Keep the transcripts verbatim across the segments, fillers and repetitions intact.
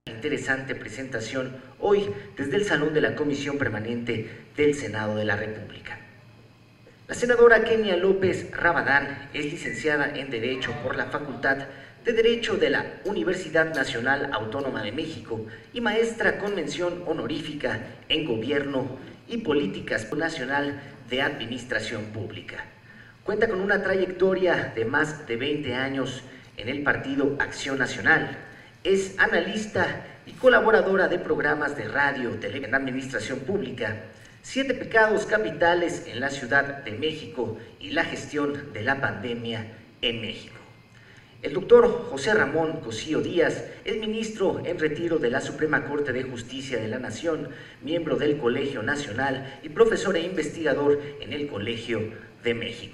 Interesante presentación hoy desde el Salón de la Comisión Permanente del Senado de la República. La senadora Kenia López Rabadán es licenciada en Derecho por la Facultad de Derecho de la Universidad Nacional Autónoma de México y maestra con mención honorífica en Gobierno y Políticas Nacional de Administración Pública. Cuenta con una trayectoria de más de veinte años en el Partido Acción Nacional. Es analista y colaboradora de programas de radio, televisión en administración pública, Siete pecados capitales en la Ciudad de México y la gestión de la pandemia en México. El doctor José Ramón Cosío Díaz es ministro en retiro de la Suprema Corte de Justicia de la Nación, miembro del Colegio Nacional y profesor e investigador en el Colegio de México.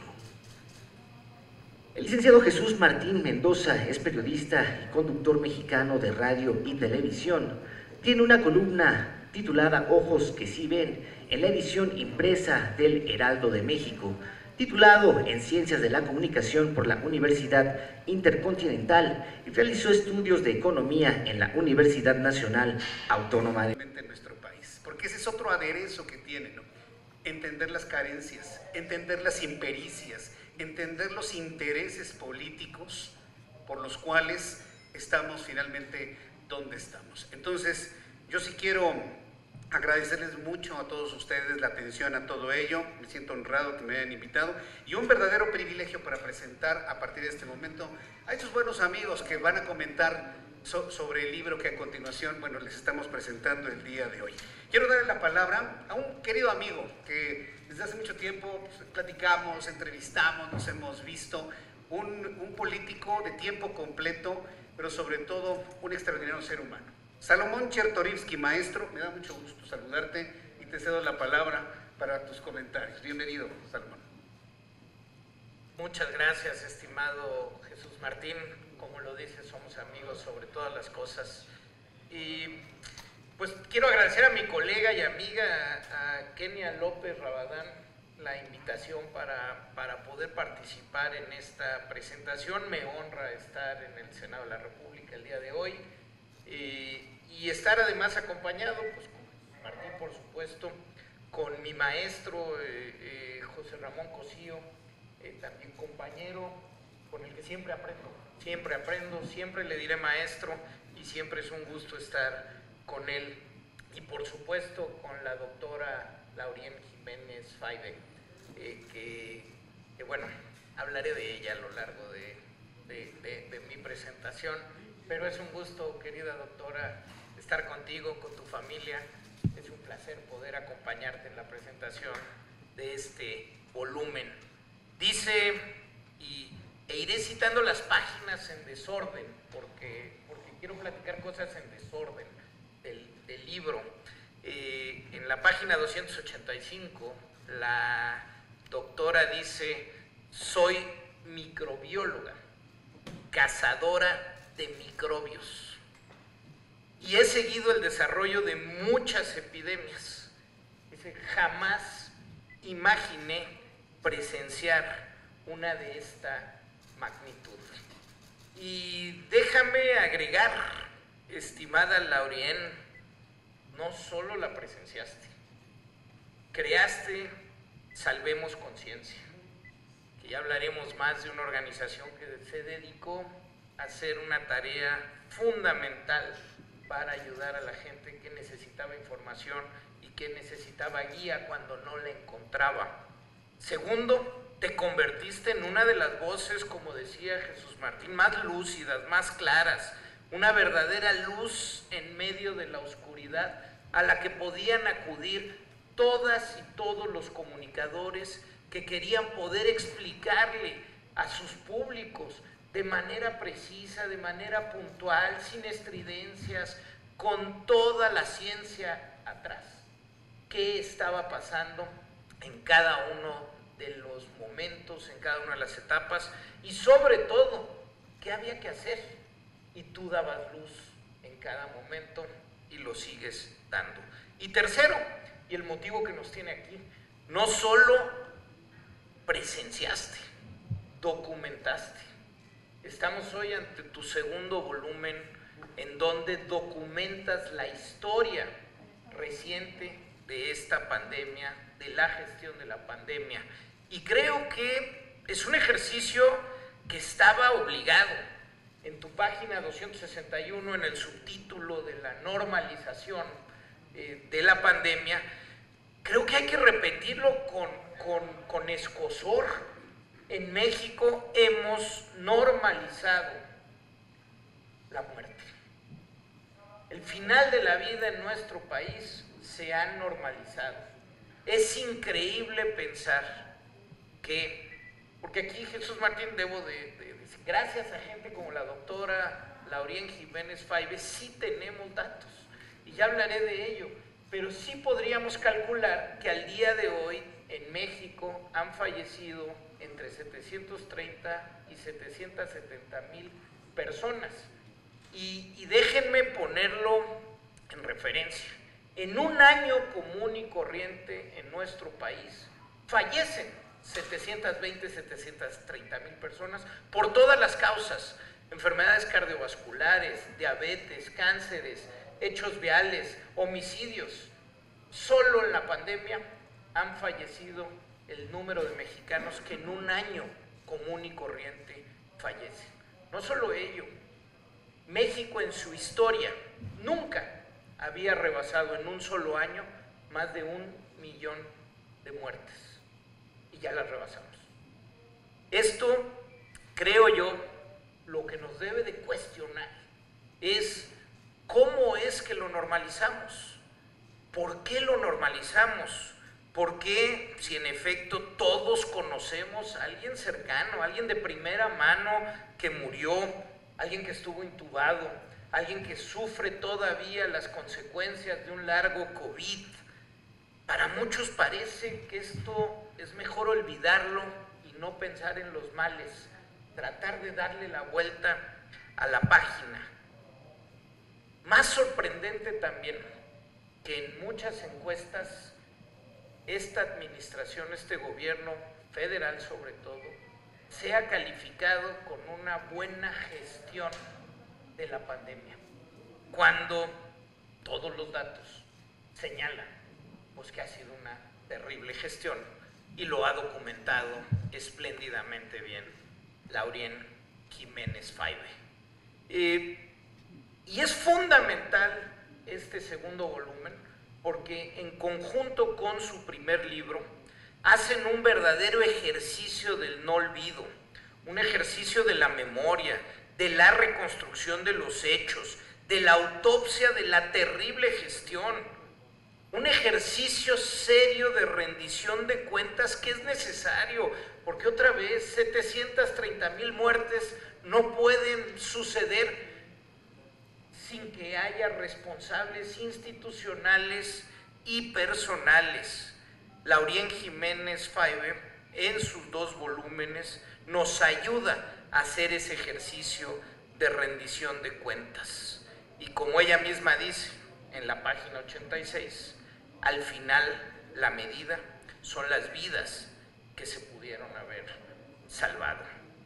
El licenciado Jesús Martín Mendoza es periodista y conductor mexicano de radio y televisión. Tiene una columna titulada Ojos que sí ven en la edición impresa del Heraldo de México, titulado en Ciencias de la Comunicación por la Universidad Intercontinental, y realizó estudios de economía en la Universidad Nacional Autónoma de en nuestro país, porque ese es otro aderezo que tiene, ¿no? Entender las carencias, entender las impericias, entender los intereses políticos por los cuales estamos finalmente donde estamos. Entonces, yo sí quiero agradecerles mucho a todos ustedes la atención a todo ello. Me siento honrado que me hayan invitado y un verdadero privilegio para presentar a partir de este momento a estos buenos amigos que van a comentar so sobre el libro que a continuación, bueno, les estamos presentando el día de hoy. Quiero darle la palabra a un querido amigo que desde hace mucho tiempo pues, platicamos, entrevistamos, nos hemos visto, un, un político de tiempo completo, pero sobre todo un extraordinario ser humano. Salomón Chertorivsky, maestro, me da mucho gusto saludarte y te cedo la palabra para tus comentarios. Bienvenido, Salomón. Muchas gracias, estimado Jesús Martín. Como lo dices, somos amigos sobre todas las cosas. Y pues quiero agradecer a mi colega y amiga, a Kenia López Rabadán, la invitación para, para poder participar en esta presentación. Me honra estar en el Senado de la República el día de hoy. Eh, y estar además acompañado, pues con Martín, por supuesto, con mi maestro eh, eh, José Ramón Cosío, eh, también compañero, con el que siempre aprendo, siempre aprendo, siempre le diré maestro y siempre es un gusto estar con él. Y por supuesto con la doctora Laurien Jiménez Faide, eh, que, que bueno, hablaré de ella a lo largo de, de, de, de mi presentación. Pero es un gusto, querida doctora, estar contigo, con tu familia. Es un placer poder acompañarte en la presentación de este volumen. Dice, y, e iré citando las páginas en desorden, porque, porque quiero platicar cosas en desorden del, del libro. Eh, en la página doscientos ochenta y cinco, la doctora dice, soy microbióloga, cazadora de microbios y he seguido el desarrollo de muchas epidemias. Dice, jamás imaginé presenciar una de esta magnitud. Y déjame agregar, estimada Laurien, no solo la presenciaste, creaste Salvemos Conciencia, que ya hablaremos más de una organización que se dedicó hacer una tarea fundamental para ayudar a la gente que necesitaba información y que necesitaba guía cuando no la encontraba. Segundo, te convertiste en una de las voces, como decía Jesús Martín, más lúcidas, más claras, una verdadera luz en medio de la oscuridad a la que podían acudir todas y todos los comunicadores que querían poder explicarle a sus públicos de manera precisa, de manera puntual, sin estridencias, con toda la ciencia atrás. ¿Qué estaba pasando en cada uno de los momentos, en cada una de las etapas? Y sobre todo, ¿qué había que hacer? Y tú dabas luz en cada momento y lo sigues dando. Y tercero, y el motivo que nos tiene aquí, no solo presenciaste, documentaste. Estamos hoy ante tu segundo volumen en donde documentas la historia reciente de esta pandemia, de la gestión de la pandemia. Y creo que es un ejercicio que estaba obligado. En tu página doscientos sesenta y uno, en el subtítulo de la normalización eh, de la pandemia, creo que hay que repetirlo con, con, con escozor. En México hemos normalizado la muerte. El final de la vida en nuestro país se ha normalizado. Es increíble pensar que, porque aquí Jesús Martín, debo de, de decir, gracias a gente como la doctora Laurien Jiménez Faive, sí tenemos datos, y ya hablaré de ello, pero sí podríamos calcular que al día de hoy en México han fallecido entre setecientos treinta y setecientos setenta mil personas. Y, y déjenme ponerlo en referencia. En un año común y corriente en nuestro país fallecen setecientos veinte, setecientos treinta mil personas por todas las causas: enfermedades cardiovasculares, diabetes, cánceres, hechos viales, homicidios. Solo en la pandemia han fallecido el número de mexicanos que en un año común y corriente fallecen. No solo ello, México en su historia nunca había rebasado en un solo año más de un millón de muertes, y ya las rebasamos. Esto, creo yo, lo que nos debe de cuestionar es cómo es que lo normalizamos, por qué lo normalizamos, por qué, si en efecto todos conocemos a alguien cercano, a alguien de primera mano que murió, alguien que estuvo intubado, alguien que sufre todavía las consecuencias de un largo COVID. Para muchos parece que esto es mejor olvidarlo y no pensar en los males, tratar de darle la vuelta a la página. Más sorprendente también que en muchas encuestas esta administración, este gobierno federal sobre todo, sea calificado con una buena gestión de la pandemia, cuando todos los datos señalan pues que ha sido una terrible gestión, y lo ha documentado espléndidamente bien Laurien Jiménez Faive. Eh, y es fundamental este segundo volumen porque en conjunto con su primer libro hacen un verdadero ejercicio del no olvido, un ejercicio de la memoria, de la reconstrucción de los hechos, de la autopsia de la terrible gestión, un ejercicio serio de rendición de cuentas que es necesario, porque otra vez setecientos treinta mil muertes no pueden suceder sin que haya responsables institucionales y personales. Laurien Jiménez Faive, en sus dos volúmenes, nos ayuda a hacer ese ejercicio de rendición de cuentas. Y como ella misma dice en la página ochenta y seis, al final la medida son las vidas que se pudieron haber salvado.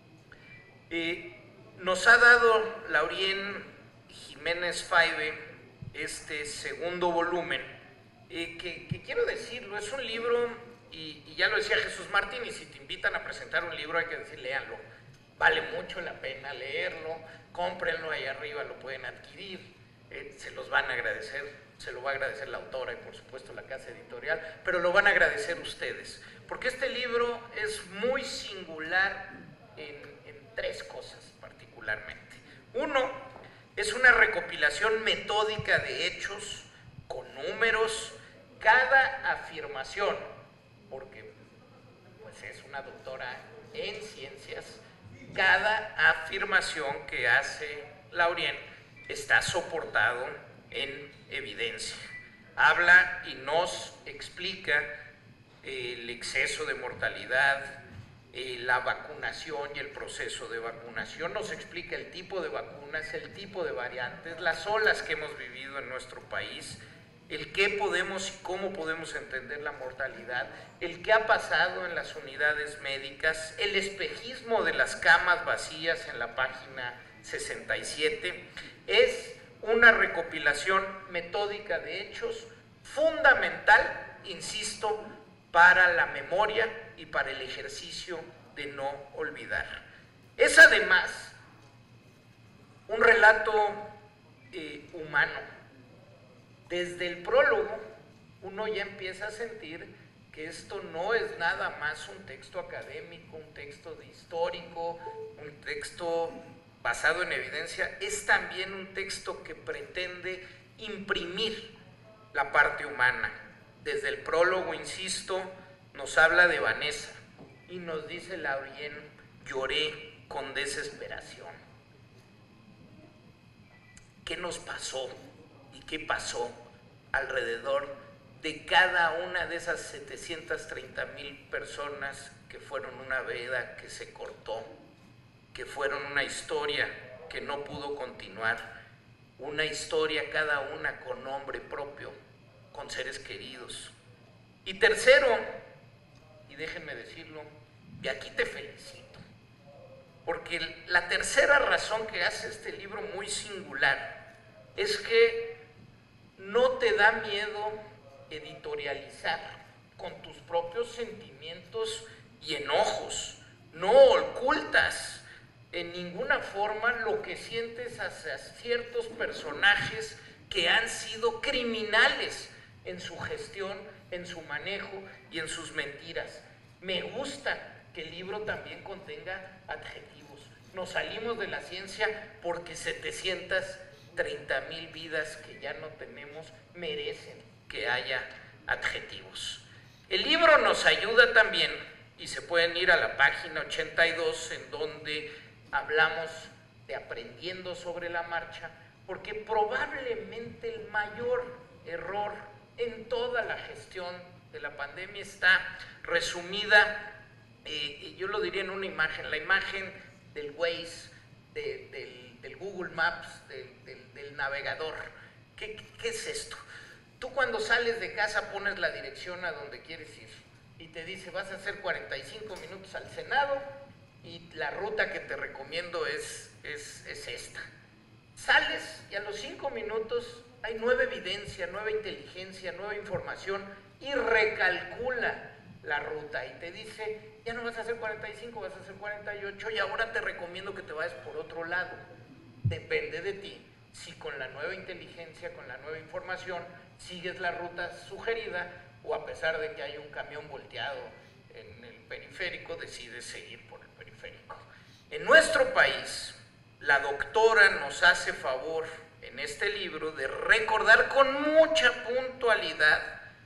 Eh, nos ha dado Laurien Jiménez Faive este segundo volumen, eh, que, que quiero decirlo, es un libro, y, y ya lo decía Jesús Martín, y si te invitan a presentar un libro hay que decir, léanlo, vale mucho la pena leerlo, cómprenlo, ahí arriba lo pueden adquirir, eh, se los van a agradecer, se lo va a agradecer la autora y por supuesto la casa editorial, pero lo van a agradecer ustedes, porque este libro es muy singular en, en tres cosas particularmente. Uno, es una recopilación metódica de hechos con números, cada afirmación, porque pues es una doctora en ciencias, cada afirmación que hace Laurien está soportado en evidencia. Habla y nos explica el exceso de mortalidad, eh, la vacunación y el proceso de vacunación, nos explica el tipo de vacunas, el tipo de variantes, las olas que hemos vivido en nuestro país, el qué podemos y cómo podemos entender la mortalidad, el qué ha pasado en las unidades médicas, el espejismo de las camas vacías en la página sesenta y siete, es una recopilación metódica de hechos fundamental, insisto, para la memoria y para el ejercicio de no olvidar. Es además un relato eh, humano. Desde el prólogo uno ya empieza a sentir que esto no es nada más un texto académico, un texto de histórico, un texto basado en evidencia, es también un texto que pretende imprimir la parte humana. Desde el prólogo, insisto, nos habla de Vanessa y nos dice Laurien: lloré con desesperación. ¿Qué nos pasó y qué pasó alrededor de cada una de esas setecientas treinta mil personas que fueron una veda que se cortó, que fueron una historia que no pudo continuar, una historia cada una con nombre propio, con seres queridos? Y tercero, y déjenme decirlo, y aquí te felicito, porque la tercera razón que hace este libro muy singular es que no te da miedo editorializar con tus propios sentimientos y enojos, no ocultas en ninguna forma lo que sientes hacia ciertos personajes que han sido criminales en su gestión, en su manejo y en sus mentiras. Me gusta que el libro también contenga adjetivos. Nos salimos de la ciencia porque setecientas treinta mil vidas que ya no tenemos merecen que haya adjetivos. El libro nos ayuda también, y se pueden ir a la página ochenta y dos, en donde hablamos de aprendiendo sobre la marcha, porque probablemente el mayor error en toda la gestión de la pandemia está resumida, eh, yo lo diría en una imagen, la imagen del Waze, de, del, del Google Maps, de, del, del navegador. ¿Qué, ¿Qué es esto? Tú cuando sales de casa pones la dirección a donde quieres ir y te dice: vas a hacer cuarenta y cinco minutos al Senado y la ruta que te recomiendo es, es, es esta. Sales y a los cinco minutos hay nueva evidencia, nueva inteligencia, nueva información y recalcula la ruta y te dice: ya no vas a hacer cuarenta y cinco, vas a hacer cuarenta y ocho y ahora te recomiendo que te vayas por otro lado. Depende de ti si con la nueva inteligencia, con la nueva información, sigues la ruta sugerida o, a pesar de que hay un camión volteado en el periférico, decides seguir por el periférico. En nuestro país, la doctora nos hace favor en este libro de recordar con mucha puntualidad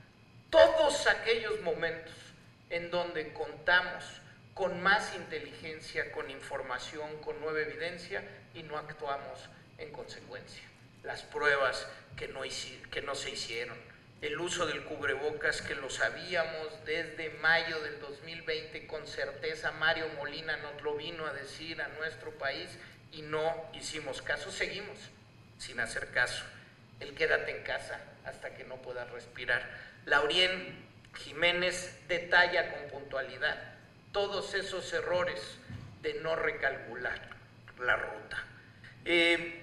todos aquellos momentos en donde contamos con más inteligencia, con información, con nueva evidencia y no actuamos en consecuencia. Las pruebas que no, que no se hicieron, el uso del cubrebocas que lo sabíamos desde mayo del dos mil veinte con certeza. Mario Molina nos lo vino a decir a nuestro país y no hicimos caso, seguimos sin hacer caso. El quédate en casa hasta que no puedas respirar. Laurien Jiménez detalla con puntualidad todos esos errores de no recalcular la ruta. Eh,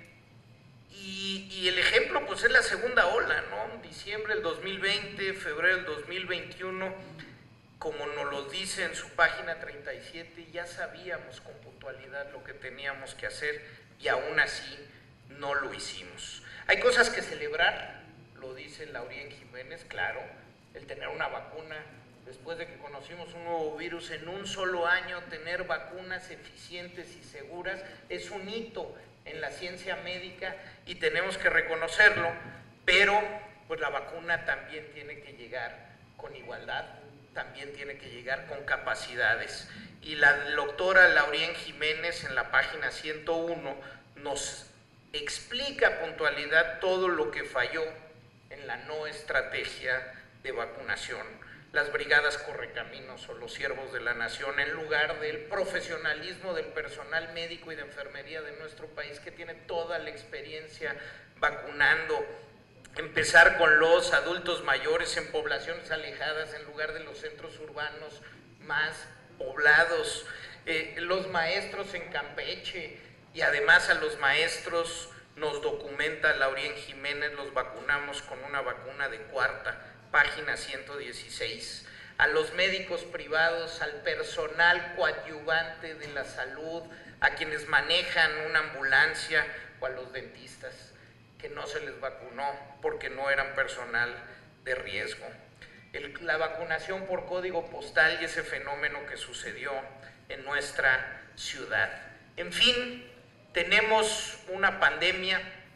y, y el ejemplo pues es la segunda ola, ¿no? Diciembre del dos mil veinte, febrero del dos mil veintiuno, como nos lo dice en su página treinta y siete, ya sabíamos con puntualidad lo que teníamos que hacer y aún así no lo hicimos. Hay cosas que celebrar, lo dice Laurien Jiménez, claro, el tener una vacuna, después de que conocimos un nuevo virus, en un solo año tener vacunas eficientes y seguras es un hito en la ciencia médica y tenemos que reconocerlo, pero pues la vacuna también tiene que llegar con igualdad, también tiene que llegar con capacidades. Y la doctora Laurien Jiménez en la página ciento uno nos explica a puntualidad todo lo que falló en la no estrategia de vacunación. Las brigadas correcaminos o los siervos de la nación, en lugar del profesionalismo del personal médico y de enfermería de nuestro país, que tiene toda la experiencia vacunando. Empezar con los adultos mayores en poblaciones alejadas en lugar de los centros urbanos más poblados. Eh, los maestros en Campeche, Y además a los maestros, nos documenta Laurien Jiménez, los vacunamos con una vacuna de cuarta, página ciento dieciséis. A los médicos privados, al personal coadyuvante de la salud, a quienes manejan una ambulancia o a los dentistas, que no se les vacunó porque no eran personal de riesgo. El, la vacunación por código postal y ese fenómeno que sucedió en nuestra ciudad. En fin, tenemos una pandemia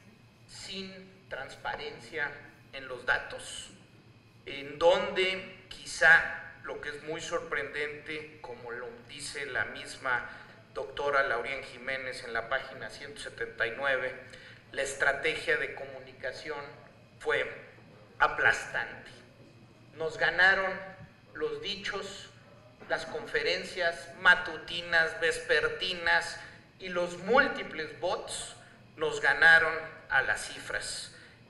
sin transparencia en los datos, en donde quizá lo que es muy sorprendente, como lo dice la misma doctora Laurien Jiménez en la página ciento setenta y nueve, la estrategia de comunicación fue aplastante. Nos ganaron los dichos, las conferencias matutinas, vespertinas y los múltiples bots nos ganaron a las cifras.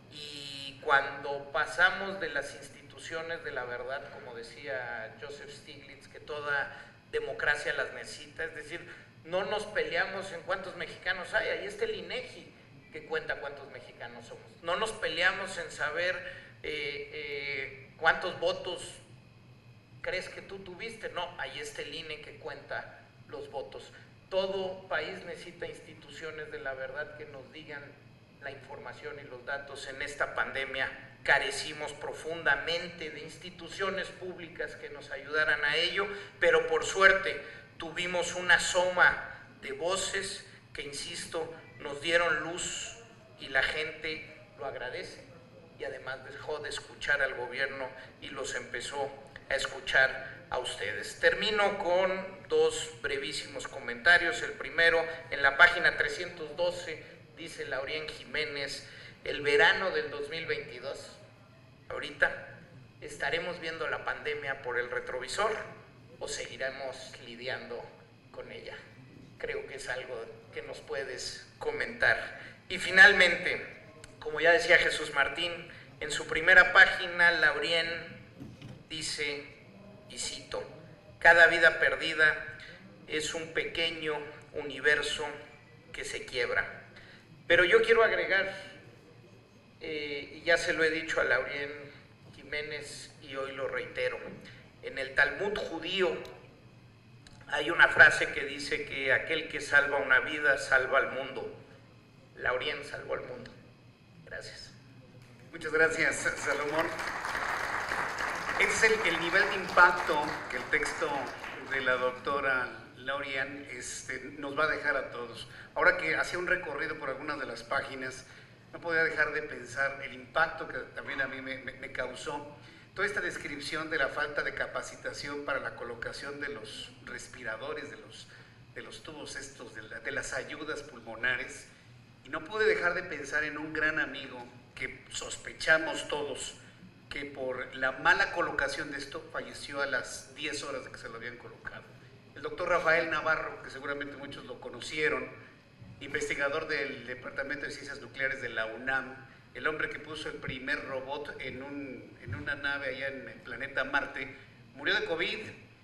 Y cuando pasamos de las instituciones de la verdad, como decía Joseph Stiglitz, que toda democracia las necesita, es decir, no nos peleamos en cuántos mexicanos hay, ahí está el INEGI que cuenta cuántos mexicanos somos. No nos peleamos en saber eh, eh, cuántos votos crees que tú tuviste, no, ahí está el I N E que cuenta los votos. Todo país necesita instituciones de la verdad que nos digan la información y los datos. En esta pandemia carecimos profundamente de instituciones públicas que nos ayudaran a ello, pero por suerte tuvimos una soma de voces que, insisto, nos dieron luz y la gente lo agradece y además dejó de escuchar al gobierno y los empezó a escuchar a ustedes. Termino con dos brevísimos comentarios. El primero, en la página trescientos doce, dice Laurien Jiménez, el verano del dos mil veintidós, ahorita, ¿estaremos viendo la pandemia por el retrovisor o seguiremos lidiando con ella? Creo que es algo que nos puedes comentar. Y finalmente, como ya decía Jesús Martín, en su primera página, Laurien dice, y cito, cada vida perdida es un pequeño universo que se quiebra. Pero yo quiero agregar, eh, y ya se lo he dicho a Laurien Jiménez y hoy lo reitero, en el Talmud judío hay una frase que dice que aquel que salva una vida salva al mundo. Laurien salvó al mundo. Gracias. Muchas gracias, Salomón. Ese es el, el nivel de impacto que el texto de la doctora Laurien este, nos va a dejar a todos. Ahora que hacía un recorrido por algunas de las páginas, no podía dejar de pensar el impacto que también a mí me, me, me causó toda esta descripción de la falta de capacitación para la colocación de los respiradores, de los, de los tubos estos, de, la, de las ayudas pulmonares. Y no pude dejar de pensar en un gran amigo que sospechamos todos que por la mala colocación de esto falleció a las diez horas de que se lo habían colocado. El doctor Rafael Navarro, que seguramente muchos lo conocieron, investigador del Departamento de Ciencias Nucleares de la UNAM, el hombre que puso el primer robot en, un, en una nave allá en el planeta Marte, murió de COVID,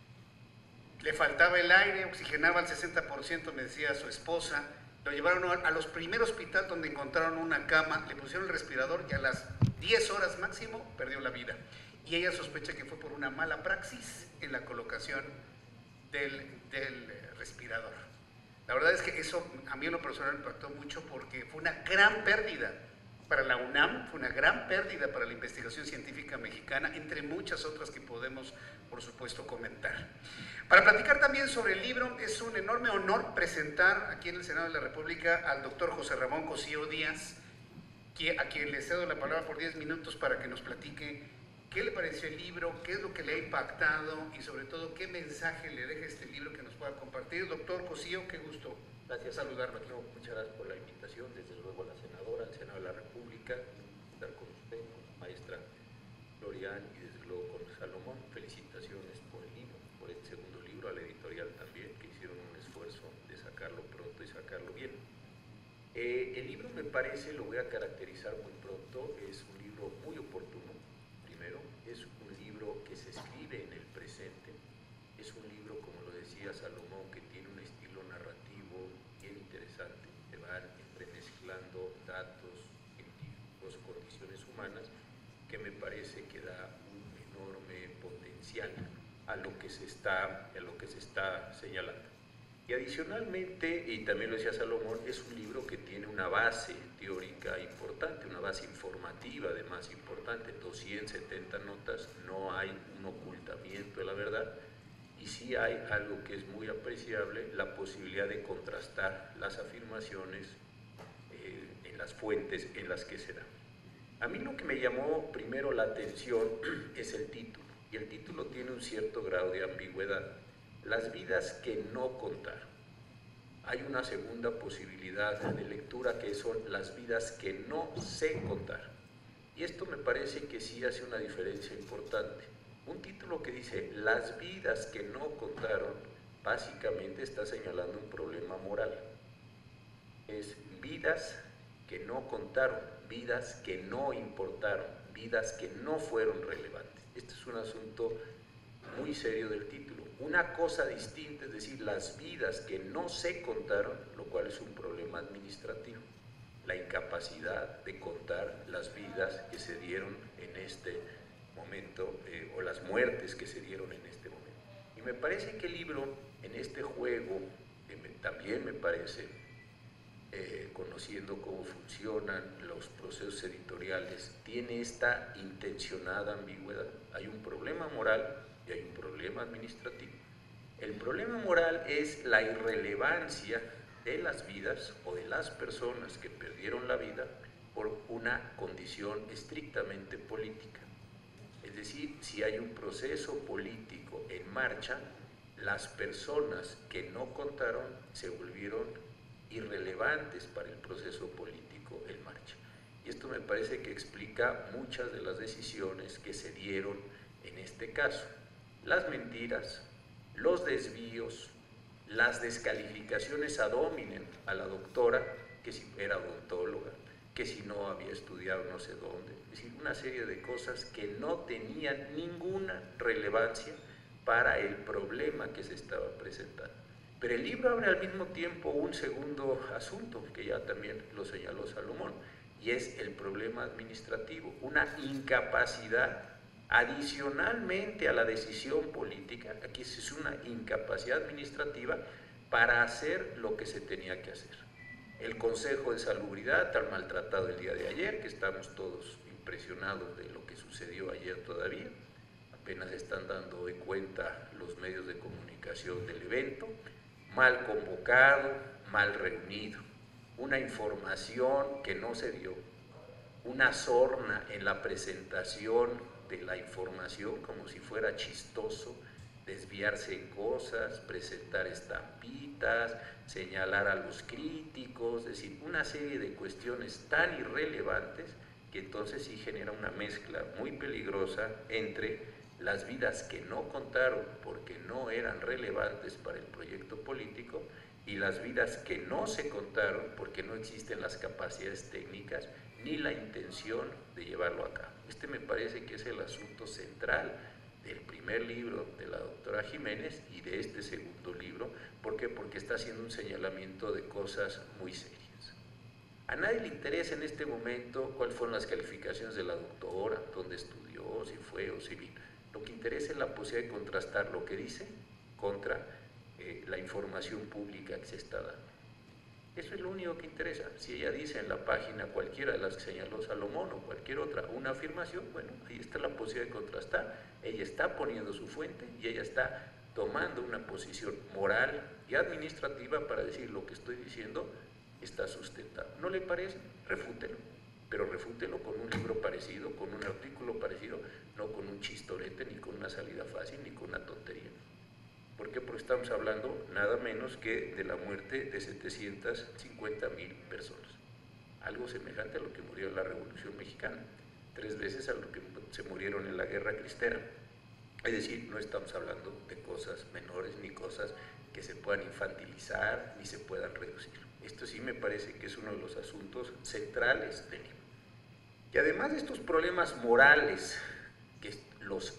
le faltaba el aire, oxigenaba al sesenta por ciento, me decía su esposa, lo llevaron a los primeros hospitales donde encontraron una cama, le pusieron el respirador y a las diez horas máximo perdió la vida. Y ella sospecha que fue por una mala praxis en la colocación del, del respirador. La verdad es que eso a mí en lo personal me impactó mucho porque fue una gran pérdida para la UNAM, fue una gran pérdida para la investigación científica mexicana, entre muchas otras que podemos, por supuesto, comentar. Para platicar también sobre el libro, es un enorme honor presentar aquí en el Senado de la República al doctor José Ramón Cosío Díaz, a quien le cedo la palabra por diez minutos para que nos platique qué le pareció el libro, qué es lo que le ha impactado y sobre todo qué mensaje le deja este libro que nos pueda compartir. Doctor Cosío, qué gusto gracias, saludarlo. No, muchas gracias por la invitación, desde luego a la senadora, al Senado de la República, estar con usted, con la maestra Laurien y desde luego con Salomón. Felicitaciones por el libro, por este segundo libro, a la editorial también, que hicieron un esfuerzo de sacarlo pronto y sacarlo bien. Eh, el libro me parece, lo voy a caracterizar muy pronto, es un libro muy oportuno. Primero, es un libro que se escribe en el presente, es un libro, como lo decía Salomón, que tiene un estilo narrativo bien interesante. que me parece que da un enorme potencial a lo que se está, a lo que se está señalando. Y adicionalmente, y también lo decía Salomón, es un libro que tiene una base teórica importante, una base informativa además importante, doscientas setenta notas, no hay un ocultamiento de la verdad, y sí hay algo que es muy apreciable, la posibilidad de contrastar las afirmaciones eh, en las fuentes en las que se dan. A mí lo que me llamó primero la atención es el título, y el título tiene un cierto grado de ambigüedad. Las vidas que no contaron. Hay una segunda posibilidad de lectura que son las vidas que no se contaron. Y esto me parece que sí hace una diferencia importante. Un título que dice las vidas que no contaron, básicamente está señalando un problema moral. Es vidas que no contaron, vidas que no importaron, vidas que no fueron relevantes. Este es un asunto muy serio del título. Una cosa distinta es decir, las vidas que no se contaron, lo cual es un problema administrativo. La incapacidad de contar las vidas que se dieron en este momento, eh, o las muertes que se dieron en este momento. Y me parece que el libro, en este juego, eh, me, también me parece, eh, conociendo cómo funcionan los procesos editoriales, tiene esta intencionada ambigüedad. Hay un problema moral y hay un problema administrativo. El problema moral es la irrelevancia de las vidas o de las personas que perdieron la vida por una condición estrictamente política. Es decir, si hay un proceso político en marcha, las personas que no contaron se volvieron irrelevantes para el proceso político en marcha. Y esto me parece que explica muchas de las decisiones que se dieron en este caso. Las mentiras, los desvíos, las descalificaciones ad hominem a la doctora, que si era odontóloga, que si no había estudiado no sé dónde, es decir, una serie de cosas que no tenían ninguna relevancia para el problema que se estaba presentando. Pero el libro abre al mismo tiempo un segundo asunto, que ya también lo señaló Salomón, y es el problema administrativo, una incapacidad adicionalmente a la decisión política, aquí es una incapacidad administrativa para hacer lo que se tenía que hacer. El Consejo de Salubridad, tan maltratado el día de ayer, que estamos todos impresionados de lo que sucedió ayer todavía, apenas están dando hoy cuenta los medios de comunicación del evento, mal convocado, mal reunido, una información que no se dio, una sorna en la presentación de la información como si fuera chistoso, desviarse en cosas, presentar estampitas, señalar a los críticos, es decir, una serie de cuestiones tan irrelevantes que entonces sí genera una mezcla muy peligrosa entre las vidas que no contaron porque no eran relevantes para el proyecto político y las vidas que no se contaron porque no existen las capacidades técnicas ni la intención de llevarlo a cabo. Este me parece que es el asunto central del primer libro de la doctora Jiménez y de este segundo libro. ¿Por qué? Porque está haciendo un señalamiento de cosas muy serias. A nadie le interesa en este momento cuáles fueron las calificaciones de la doctora, dónde estudió, si fue o si vino. Lo que interesa es la posibilidad de contrastar lo que dice contra eh, la información pública que se está dando. Eso es lo único que interesa. Si ella dice en la página cualquiera de las que señaló Salomón o cualquier otra una afirmación, bueno, ahí está la posibilidad de contrastar. Ella está poniendo su fuente y ella está tomando una posición moral y administrativa para decir lo que estoy diciendo está sustentado. ¿No le parece? Refútelo, pero refútelo con un libro parecido, con un artículo parecido, no con un chistorete, ni con una salida fácil, ni con una tontería. ¿Por qué? Porque estamos hablando nada menos que de la muerte de setecientas cincuenta mil personas. Algo semejante a lo que murió en la Revolución Mexicana, tres veces a lo que se murieron en la Guerra Cristera. Es decir, no estamos hablando de cosas menores ni cosas que se puedan infantilizar ni se puedan reducir. Esto sí me parece que es uno de los asuntos centrales del libro. Y además de estos problemas morales que los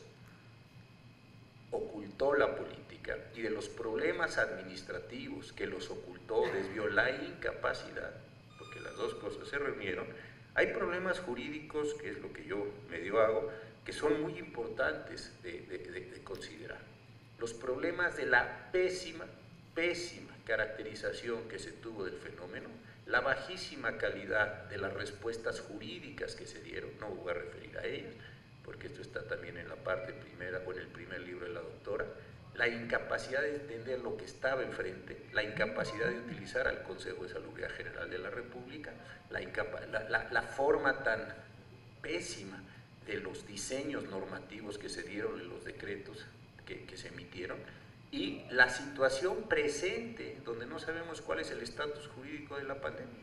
ocultó la política y de los problemas administrativos que los ocultó, desvió la incapacidad, porque las dos cosas se reunieron, Hay problemas jurídicos, que es lo que yo medio hago, que son muy importantes de, de, de, de considerar. Los problemas de la pésima, pésima caracterización que se tuvo del fenómeno, la bajísima calidad de las respuestas jurídicas que se dieron, no voy a referir a ellas, porque esto está también en la parte primera o en el primer libro de la doctora, la incapacidad de entender lo que estaba enfrente, la incapacidad de utilizar al Consejo de Salubridad General de la República, la, la, la, la forma tan pésima de los diseños normativos que se dieron en los decretos que, que se emitieron, y la situación presente, donde no sabemos cuál es el estatus jurídico de la pandemia.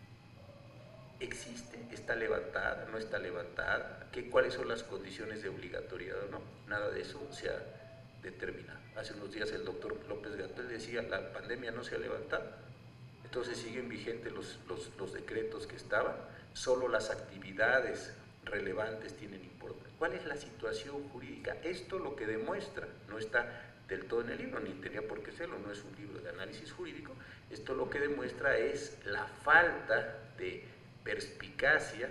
¿Existe? ¿Está levantada? ¿No está levantada? ¿Qué, ¿Cuáles son las condiciones de obligatoriedad o no? Nada de eso se ha determinado. Hace unos días el doctor López-Gatell decía, la pandemia no se ha levantado, entonces siguen vigentes los, los, los decretos que estaban, solo las actividades relevantes tienen importancia. ¿Cuál es la situación jurídica? Esto lo que demuestra, no está del todo en el libro, ni tenía por qué serlo, no es un libro de análisis jurídico, esto lo que demuestra es la falta de perspicacia,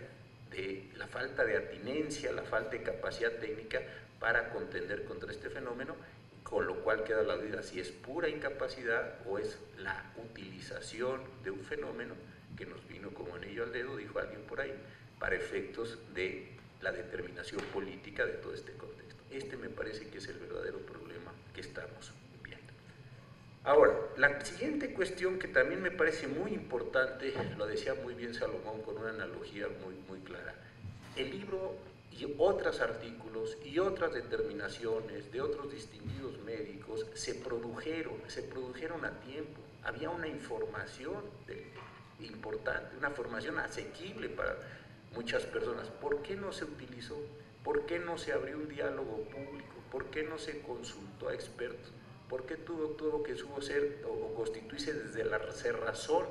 de la falta de atinencia, la falta de capacidad técnica para contender contra este fenómeno, con lo cual queda la duda si es pura incapacidad o es la utilización de un fenómeno que nos vino como anillo al dedo, dijo alguien por ahí, para efectos de la determinación política de todo este contexto. Este me parece que es el verdadero problema que estamos viendo. Ahora, la siguiente cuestión que también me parece muy importante, lo decía muy bien Salomón con una analogía muy, muy clara, el libro y otros artículos y otras determinaciones de otros distinguidos médicos se produjeron, se produjeron a tiempo, había una información de, importante, una información asequible para muchas personas. ¿Por qué no se utilizó? ¿Por qué no se abrió un diálogo público? ¿Por qué no se consultó a expertos? ¿Por qué tuvo todo que supo ser o constituirse desde la cerrazón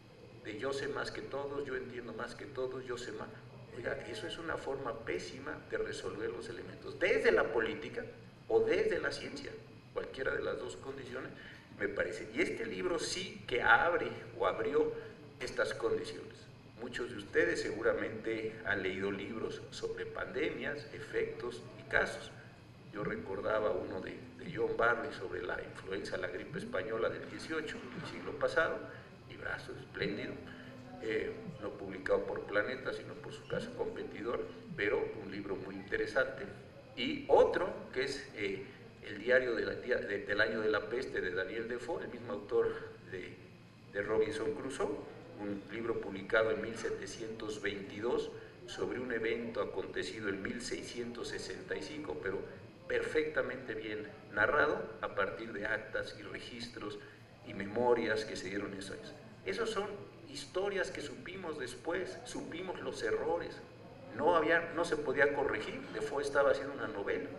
de yo sé más que todos, yo entiendo más que todos, yo sé más? Oiga, eso es una forma pésima de resolver los elementos, desde la política o desde la ciencia, cualquiera de las dos condiciones, me parece. Y este libro sí que abre o abrió estas condiciones. Muchos de ustedes seguramente han leído libros sobre pandemias, efectos y casos. Yo recordaba uno de, de John Barley sobre la influenza, la gripe española del dieciocho, del siglo pasado, librazo espléndido, eh, no publicado por Planeta, sino por su casa competidor, pero un libro muy interesante. Y otro, que es eh, el diario de la, de, del año de la peste, de Daniel Defoe, el mismo autor de, de Robinson Crusoe, un libro publicado en mil setecientos veintidós sobre un evento acontecido en mil seiscientos sesenta y cinco, pero perfectamente bien narrado a partir de actas y registros y memorias que se dieron esos años. Esos son historias que supimos después, supimos los errores, no, había, no se podía corregir. Defoe estaba haciendo una novela,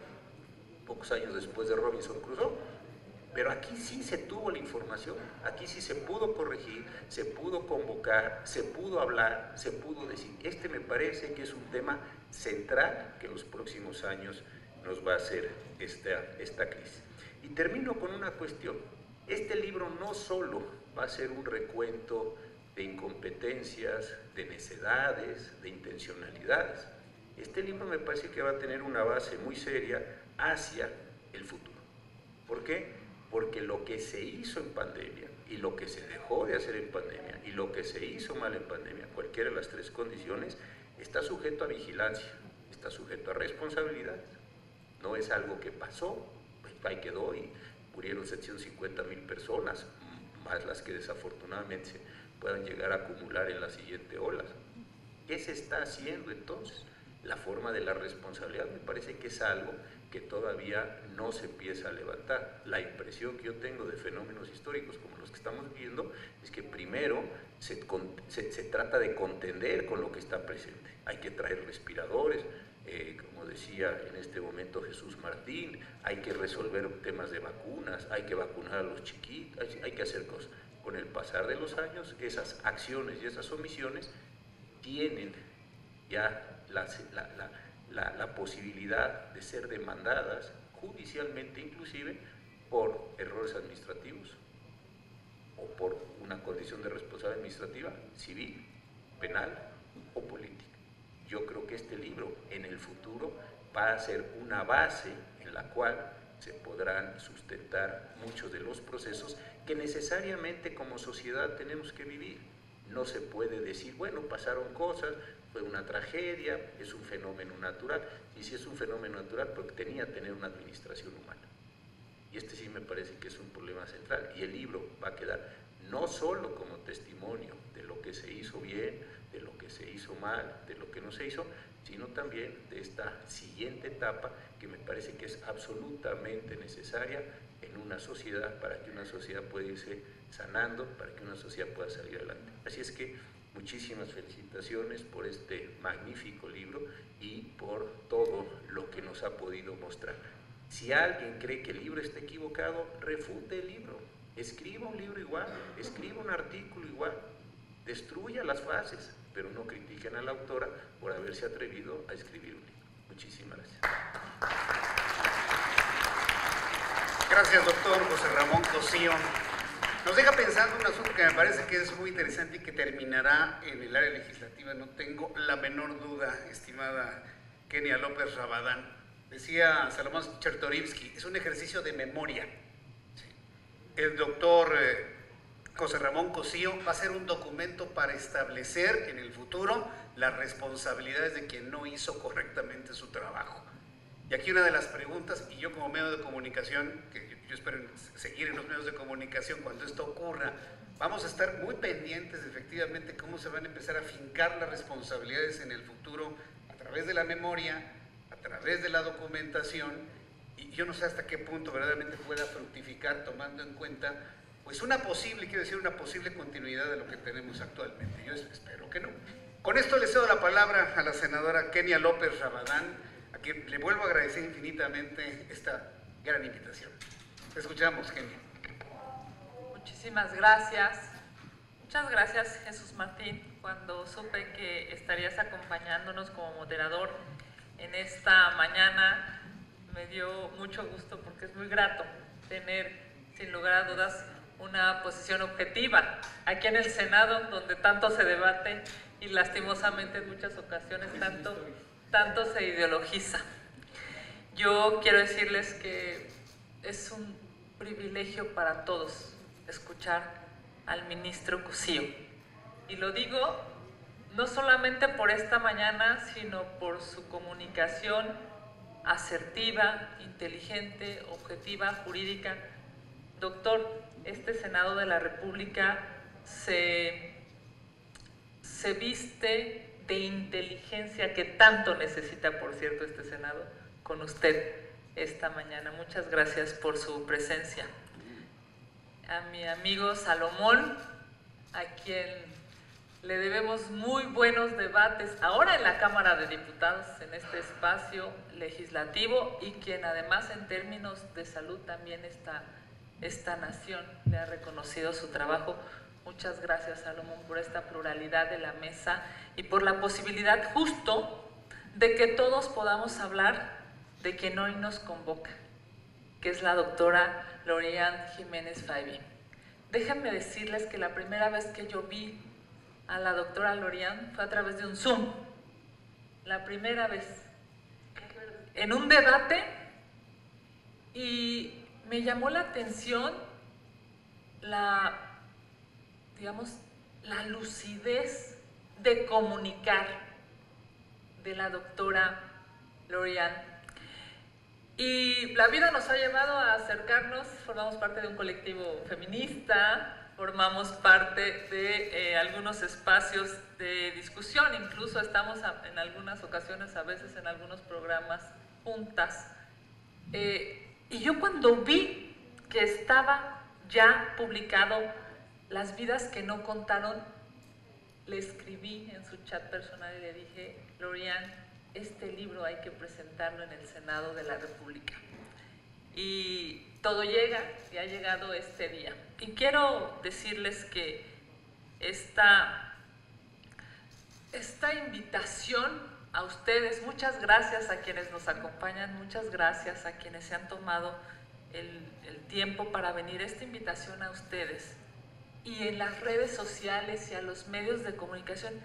pocos años después de Robinson Crusoe, pero aquí sí se tuvo la información, aquí sí se pudo corregir, se pudo convocar, se pudo hablar, se pudo decir. Este me parece que es un tema central que en los próximos años nos va a hacer esta, esta crisis. Y termino con una cuestión. Este libro no solo va a ser un recuento de incompetencias, de necedades, de intencionalidades. Este libro me parece que va a tener una base muy seria hacia el futuro. ¿Por qué? Porque lo que se hizo en pandemia y lo que se dejó de hacer en pandemia y lo que se hizo mal en pandemia, cualquiera de las tres condiciones, está sujeto a vigilancia, está sujeto a responsabilidades. No es algo que pasó, pues ahí quedó y murieron setecientas cincuenta mil personas, más las que desafortunadamente se puedan llegar a acumular en la siguiente ola. ¿Qué se está haciendo entonces? La forma de la responsabilidad me parece que es algo que todavía no se empieza a levantar. La impresión que yo tengo de fenómenos históricos como los que estamos viviendo es que primero se, se, se trata de contender con lo que está presente. Hay que traer respiradores, eh, como decía en este momento Jesús Martín, hay que resolver temas de vacunas, hay que vacunar a los chiquitos, hay, hay que hacer cosas. Con el pasar de los años, esas acciones y esas omisiones tienen ya la, la, la, la, la posibilidad de ser demandadas judicialmente inclusive por errores administrativos o por una condición de responsabilidad administrativa, civil, penal o política. Yo creo que este libro en el futuro va a ser una base en la cual se podrán sustentar muchos de los procesos que necesariamente como sociedad tenemos que vivir. No se puede decir, bueno, pasaron cosas, fue una tragedia, es un fenómeno natural. Y si es un fenómeno natural, porque tenía que tener una administración humana. Y este sí me parece que es un problema central. Y el libro va a quedar no solo como testimonio de lo que se hizo bien, de lo que se hizo mal, de lo que no se hizo, sino también de esta siguiente etapa que me parece que es absolutamente necesaria en una sociedad, para que una sociedad pueda irse sanando, para que una sociedad pueda salir adelante. Así es que muchísimas felicitaciones por este magnífico libro y por todo lo que nos ha podido mostrar. Si alguien cree que el libro está equivocado, refute el libro, escriba un libro igual, escriba un artículo igual, destruya las fases, pero no critiquen a la autora por haberse atrevido a escribir un libro. Muchísimas gracias. Gracias, doctor José Ramón Cosío. Nos deja pensando un asunto que me parece que es muy interesante y que terminará en el área legislativa, no tengo la menor duda, estimada Kenia López Rabadán. Decía Salomón Chertorivsky, es un ejercicio de memoria. El doctor eh, José Ramón Cosío va a ser un documento para establecer en el futuro las responsabilidades de quien no hizo correctamente su trabajo. Y aquí una de las preguntas, y yo como medio de comunicación, que yo, yo espero seguir en los medios de comunicación cuando esto ocurra, vamos a estar muy pendientes de efectivamente cómo se van a empezar a fincar las responsabilidades en el futuro a través de la memoria, a través de la documentación, y yo no sé hasta qué punto verdaderamente pueda fructificar tomando en cuenta pues una posible, quiero decir, una posible continuidad de lo que tenemos actualmente. Yo espero que no. Con esto le cedo la palabra a la senadora Kenia López Rabadán, a quien le vuelvo a agradecer infinitamente esta gran invitación. Te escuchamos, Kenia. Muchísimas gracias. Muchas gracias, Jesús Martín. Cuando supe que estarías acompañándonos como moderador en esta mañana, me dio mucho gusto porque es muy grato tener, sin lugar a dudas, una posición objetiva aquí en el Senado, donde tanto se debate y lastimosamente en muchas ocasiones tanto, tanto se ideologiza. Yo quiero decirles que es un privilegio para todos escuchar al ministro Cosío. Y lo digo no solamente por esta mañana, sino por su comunicación asertiva, inteligente, objetiva, jurídica. Doctor, este Senado de la República se, se viste de inteligencia que tanto necesita, por cierto, este Senado, con usted esta mañana. Muchas gracias por su presencia. A mi amigo Salomón, a quien le debemos muy buenos debates ahora en la Cámara de Diputados, en este espacio legislativo, y quien además en términos de salud también está esta nación le ha reconocido su trabajo. Muchas gracias, Salomón, por esta pluralidad de la mesa y por la posibilidad justo de que todos podamos hablar de quien hoy nos convoca, que es la doctora Lorian Jiménez Faibi. Déjenme decirles que la primera vez que yo vi a la doctora Lorian fue a través de un Zoom, la primera vez, en un debate, y me llamó la atención la, digamos, la lucidez de comunicar de la doctora Lorian. Y la vida nos ha llevado a acercarnos, formamos parte de un colectivo feminista, formamos parte de eh, algunos espacios de discusión, incluso estamos a, en algunas ocasiones, a veces en algunos programas juntas. Eh, Y yo cuando vi que estaba ya publicado Las vidas que no contaron, le escribí en su chat personal y le dije, Lorian, este libro hay que presentarlo en el Senado de la República. Y todo llega, y ha llegado este día. Y quiero decirles que esta, esta invitación a ustedes, muchas gracias a quienes nos acompañan, muchas gracias a quienes se han tomado el, el tiempo para venir. Esta invitación a ustedes y en las redes sociales y a los medios de comunicación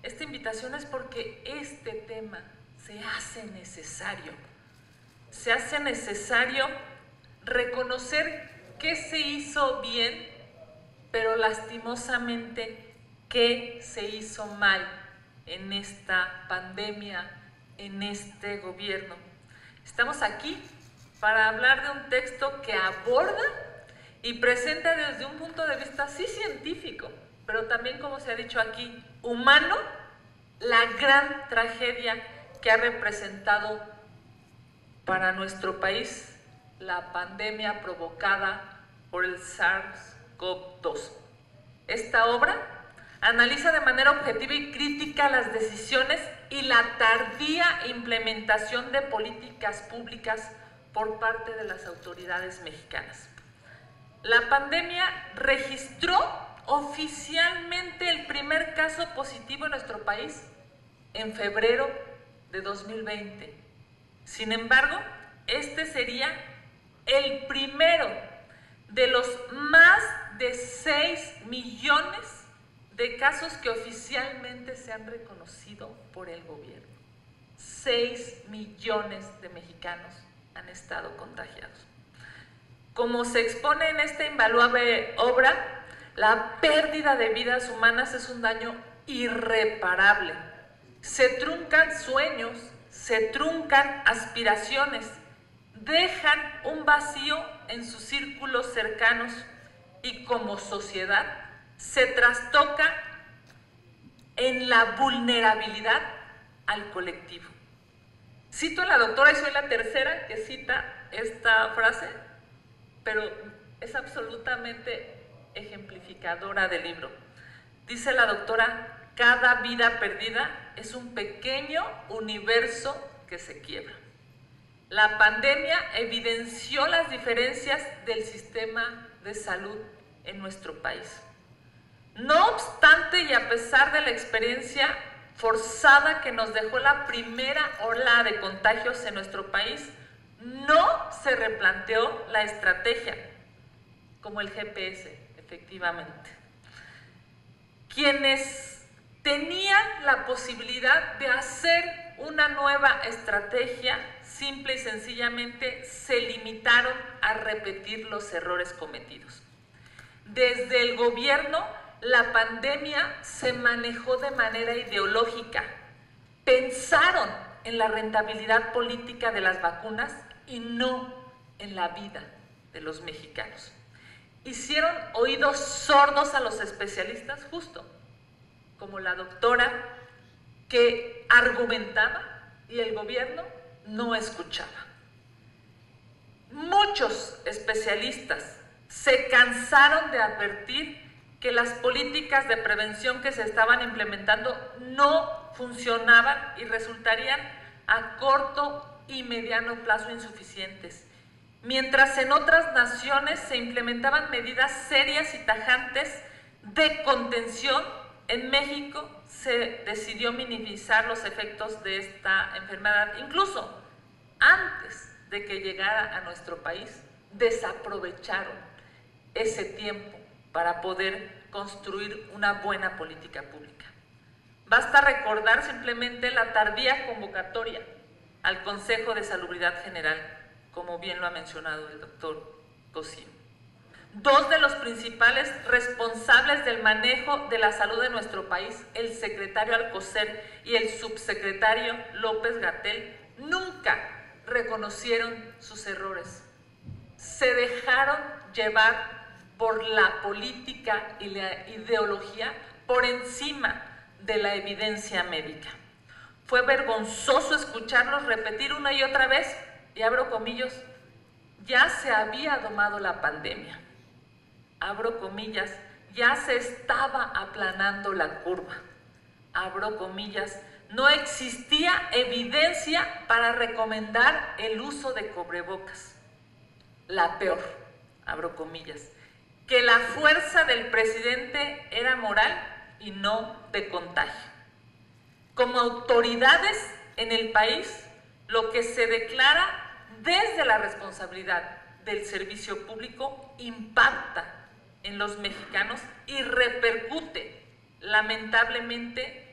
esta invitación es porque este tema se hace necesario. Se hace necesario reconocer qué se hizo bien, pero lastimosamente qué se hizo mal en esta pandemia, en este gobierno. Estamos aquí para hablar de un texto que aborda y presenta desde un punto de vista sí científico, pero también, como se ha dicho aquí, humano, la gran tragedia que ha representado para nuestro país la pandemia provocada por el SARS CoV dos. Esta obra analiza de manera objetiva y crítica las decisiones y la tardía implementación de políticas públicas por parte de las autoridades mexicanas. La pandemia registró oficialmente el primer caso positivo en nuestro país en febrero de dos mil veinte. Sin embargo, este sería el primero de los más de seis millones de casos que oficialmente se han reconocido por el gobierno. seis millones de mexicanos han estado contagiados. Como se expone en esta invaluable obra, la pérdida de vidas humanas es un daño irreparable. Se truncan sueños, se truncan aspiraciones, dejan un vacío en sus círculos cercanos y como sociedad se trastoca en la vulnerabilidad al colectivo. Cito a la doctora, y soy la tercera que cita esta frase, pero es absolutamente ejemplificadora del libro. Dice la doctora: cada vida perdida es un pequeño universo que se quiebra. La pandemia evidenció las diferencias del sistema de salud en nuestro país. No obstante, y a pesar de la experiencia forzada que nos dejó la primera ola de contagios en nuestro país, no se replanteó la estrategia, como el G P S, efectivamente. Quienes tenían la posibilidad de hacer una nueva estrategia, simple y sencillamente se limitaron a repetir los errores cometidos. Desde el gobierno, la pandemia se manejó de manera ideológica. Pensaron en la rentabilidad política de las vacunas y no en la vida de los mexicanos. Hicieron oídos sordos a los especialistas, justo como la doctora, que argumentaba y el gobierno no escuchaba. Muchos especialistas se cansaron de advertir que las políticas de prevención que se estaban implementando no funcionaban y resultarían a corto y mediano plazo insuficientes. Mientras en otras naciones se implementaban medidas serias y tajantes de contención, en México se decidió minimizar los efectos de esta enfermedad. Incluso antes de que llegara a nuestro país, desaprovecharon ese tiempo para poder construir una buena política pública. Basta recordar simplemente la tardía convocatoria al Consejo de Salubridad General, como bien lo ha mencionado el doctor Cosío. Dos de los principales responsables del manejo de la salud de nuestro país, el secretario Alcocer y el subsecretario López-Gatell, nunca reconocieron sus errores. Se dejaron llevar por la política y la ideología por encima de la evidencia médica. Fue vergonzoso escucharlos repetir una y otra vez, y abro comillas, ya se había domado la pandemia. Abro comillas, ya se estaba aplanando la curva. Abro comillas, no existía evidencia para recomendar el uso de cubrebocas. La peor, abro comillas, que la fuerza del presidente era moral y no de contagio. Como autoridades en el país, lo que se declara desde la responsabilidad del servicio público impacta en los mexicanos y repercute lamentablemente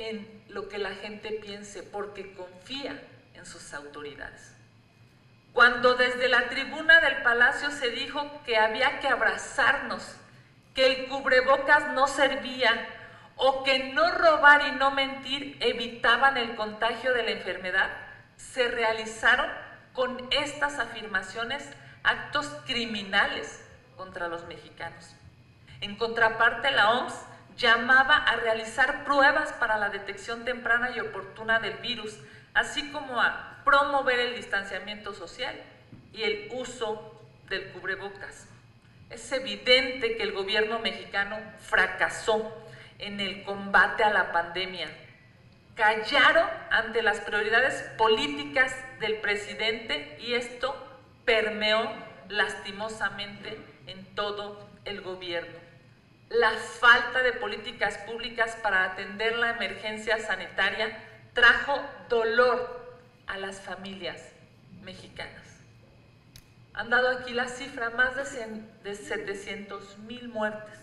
en lo que la gente piense, porque confía en sus autoridades. Cuando desde la tribuna del Palacio se dijo que había que abrazarnos, que el cubrebocas no servía, o que no robar y no mentir evitaban el contagio de la enfermedad, se realizaron con estas afirmaciones actos criminales contra los mexicanos. En contraparte, la O M S llamaba a realizar pruebas para la detección temprana y oportuna del virus, así como a promover el distanciamiento social y el uso del cubrebocas. Es evidente que el gobierno mexicano fracasó en el combate a la pandemia. Callaron ante las prioridades políticas del presidente y esto permeó lastimosamente en todo el gobierno. La falta de políticas públicas para atender la emergencia sanitaria trajo dolor a las familias mexicanas. Han dado aquí la cifra, más de setecientos mil muertes.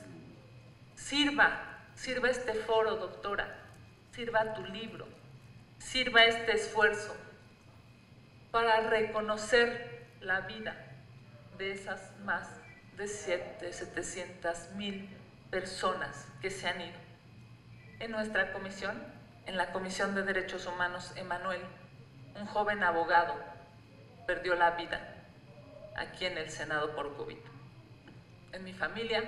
Sirva, sirva este foro, doctora, sirva tu libro, sirva este esfuerzo para reconocer la vida de esas más de setecientas mil personas que se han ido. En nuestra comisión, en la Comisión de Derechos Humanos, Emanuel, un joven abogado, perdió la vida aquí en el Senado por COVID. En mi familia,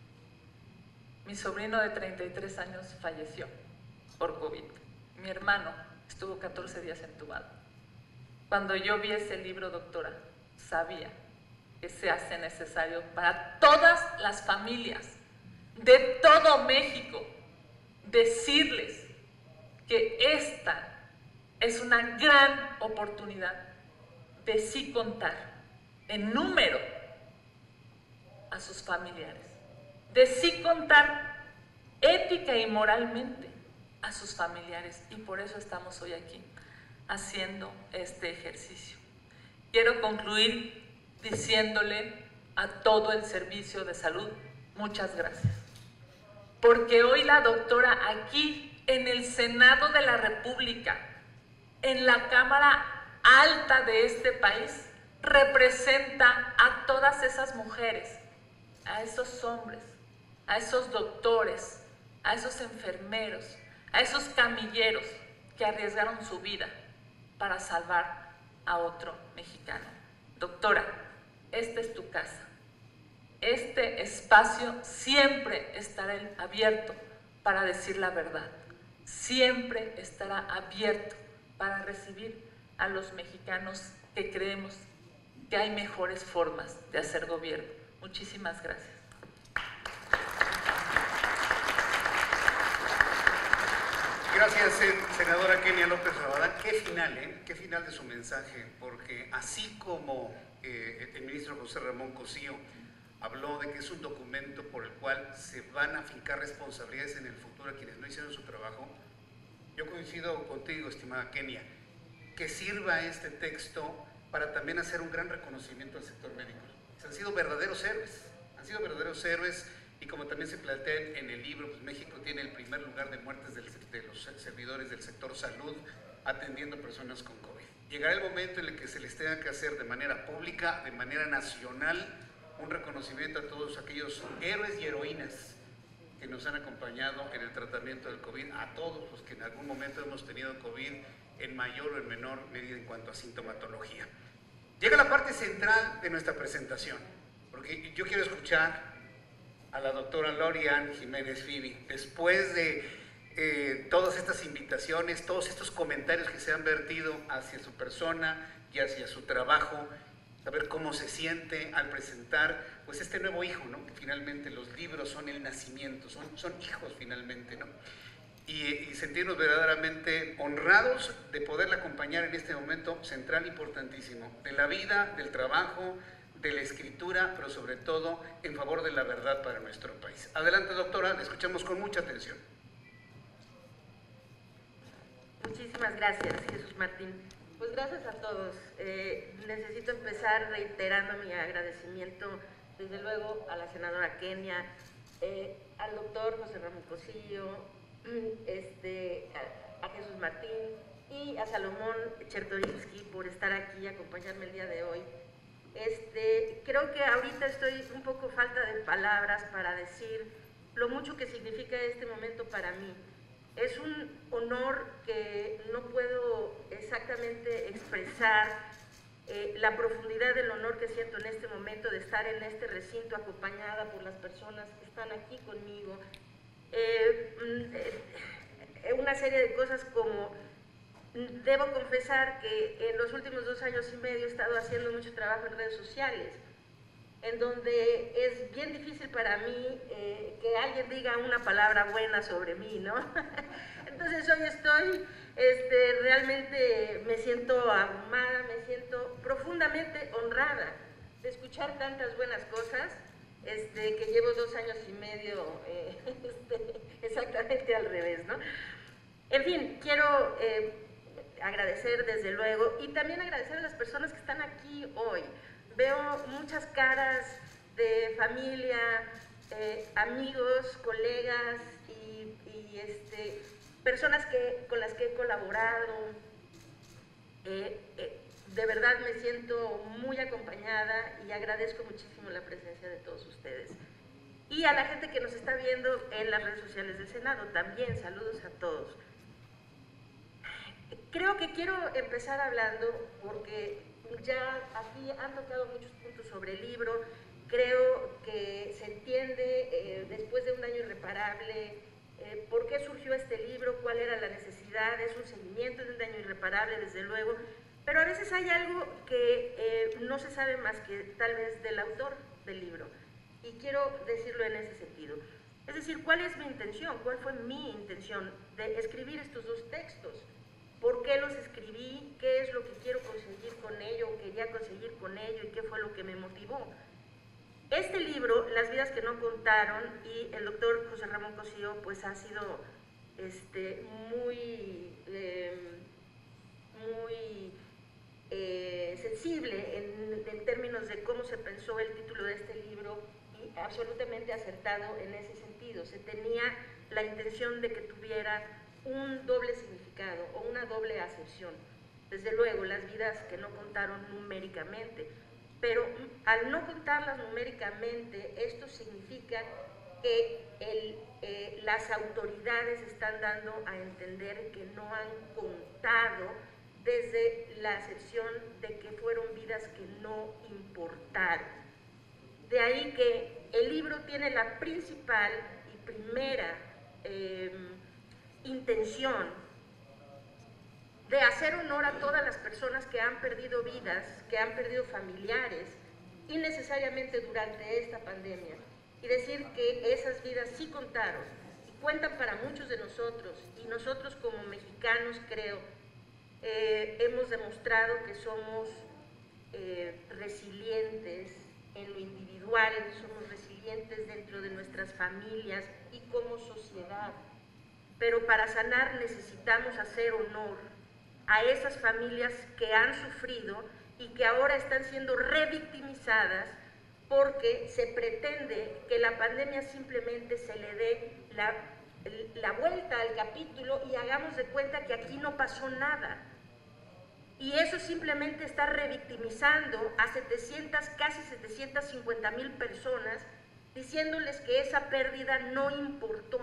mi sobrino de treinta y tres años falleció por COVID. Mi hermano estuvo catorce días entubado. Cuando yo vi ese libro, doctora, sabía que se hace necesario para todas las familias de todo México decirles que esta es una gran oportunidad de sí contar en número a sus familiares, de sí contar ética y moralmente a sus familiares, y por eso estamos hoy aquí haciendo este ejercicio. Quiero concluir diciéndole a todo el servicio de salud muchas gracias, porque hoy la doctora aquí en el Senado de la República, en la Cámara Alta de este país, representa a todas esas mujeres, a esos hombres, a esos doctores, a esos enfermeros, a esos camilleros que arriesgaron su vida para salvar a otro mexicano. Doctora, esta es tu casa. Este espacio siempre estará abierto para decir la verdad. Siempre estará abierto para recibir a los mexicanos que creemos que hay mejores formas de hacer gobierno. Muchísimas gracias. Gracias, senadora Kenia López Rabadán. Qué final, ¿eh? Qué final de su mensaje, porque así como eh, el ministro José Ramón Cosío habló de que es un documento por el cual se van a fincar responsabilidades en el futuro a quienes no hicieron su trabajo, yo coincido contigo, estimada Kenia, que sirva este texto para también hacer un gran reconocimiento al sector médico. Han sido verdaderos héroes, han sido verdaderos héroes, y como también se plantea en el libro, pues México tiene el primer lugar de muertes del, de los servidores del sector salud atendiendo personas con COVID. Llegará el momento en el que se les tenga que hacer de manera pública, de manera nacional, un reconocimiento a todos aquellos héroes y heroínas que nos han acompañado en el tratamiento del COVID, a todos los que en algún momento hemos tenido COVID en mayor o en menor medida en cuanto a sintomatología. Llega la parte central de nuestra presentación, porque yo quiero escuchar a la doctora Lorian Jiménez Fibi, después de eh, todas estas invitaciones, todos estos comentarios que se han vertido hacia su persona y hacia su trabajo, saber cómo se siente al presentar pues este nuevo hijo, ¿no? Que finalmente los libros son el nacimiento, son, son hijos finalmente, ¿no? Y, y sentirnos verdaderamente honrados de poderla acompañar en este momento central importantísimo, de la vida, del trabajo, de la escritura, pero sobre todo en favor de la verdad para nuestro país. Adelante, doctora, la escuchamos con mucha atención. Muchísimas gracias, Jesús Martín. Pues gracias a todos. Eh, necesito empezar reiterando mi agradecimiento, desde luego, a la senadora Kenia, eh, al doctor José Ramón Cosío, este, Jesús Martín y a Salomón Chertorivsky por estar aquí y acompañarme el día de hoy. Este, creo que ahorita estoy un poco falta de palabras para decir lo mucho que significa este momento para mí. Es un honor que no puedo exactamente expresar eh, la profundidad del honor que siento en este momento de estar en este recinto acompañada por las personas que están aquí conmigo. Eh, eh, una serie de cosas como, debo confesar que en los últimos dos años y medio he estado haciendo mucho trabajo en redes sociales, en donde es bien difícil para mí eh, que alguien diga una palabra buena sobre mí, ¿no? Entonces hoy estoy, este, realmente me siento abrumada, me siento profundamente honrada de escuchar tantas buenas cosas, este, que llevo dos años y medio eh, este, exactamente al revés, ¿no? En fin, quiero eh, agradecer desde luego y también agradecer a las personas que están aquí hoy. Veo muchas caras de familia, eh, amigos, colegas y, y este, personas que, con las que he colaborado. Eh, eh, de verdad me siento muy acompañada y agradezco muchísimo la presencia de todos ustedes. Y a la gente que nos está viendo en las redes sociales del Senado también, saludos a todos. Creo que quiero empezar hablando porque ya aquí han tocado muchos puntos sobre el libro. Creo que se entiende eh, después de un daño irreparable eh, por qué surgió este libro, cuál era la necesidad. Es un seguimiento de un daño irreparable, desde luego, pero a veces hay algo que eh, no se sabe más que tal vez del autor del libro, y quiero decirlo en ese sentido. Es decir, ¿cuál es mi intención? ¿Cuál fue mi intención de escribir estos dos textos? ¿Por qué los escribí? ¿Qué es lo que quiero conseguir con ello? ¿Quería conseguir con ello? ¿Y qué fue lo que me motivó? Este libro, Las vidas que no contaron, y el doctor José Ramón Cosío, pues ha sido este, muy, eh, muy eh, sensible en, en términos de cómo se pensó el título de este libro, y absolutamente acertado en ese sentido. Se tenía la intención de que tuviera un doble significado o una doble acepción. Desde luego, las vidas que no contaron numéricamente, pero al no contarlas numéricamente, esto significa que el, eh, las autoridades están dando a entender que no han contado desde la acepción de que fueron vidas que no importaron. De ahí que el libro tiene la principal y primera eh, intención de hacer honor a todas las personas que han perdido vidas, que han perdido familiares, innecesariamente durante esta pandemia, y decir que esas vidas sí contaron y cuentan para muchos de nosotros, y nosotros como mexicanos, creo, eh, hemos demostrado que somos eh, resilientes en lo individual, somos resilientes dentro de nuestras familias y como sociedad. Pero para sanar necesitamos hacer honor a esas familias que han sufrido y que ahora están siendo revictimizadas porque se pretende que la pandemia simplemente se le dé la, la vuelta al capítulo y hagamos de cuenta que aquí no pasó nada. Y eso simplemente está revictimizando a setecientas, casi setecientas cincuenta mil personas, diciéndoles que esa pérdida no importó.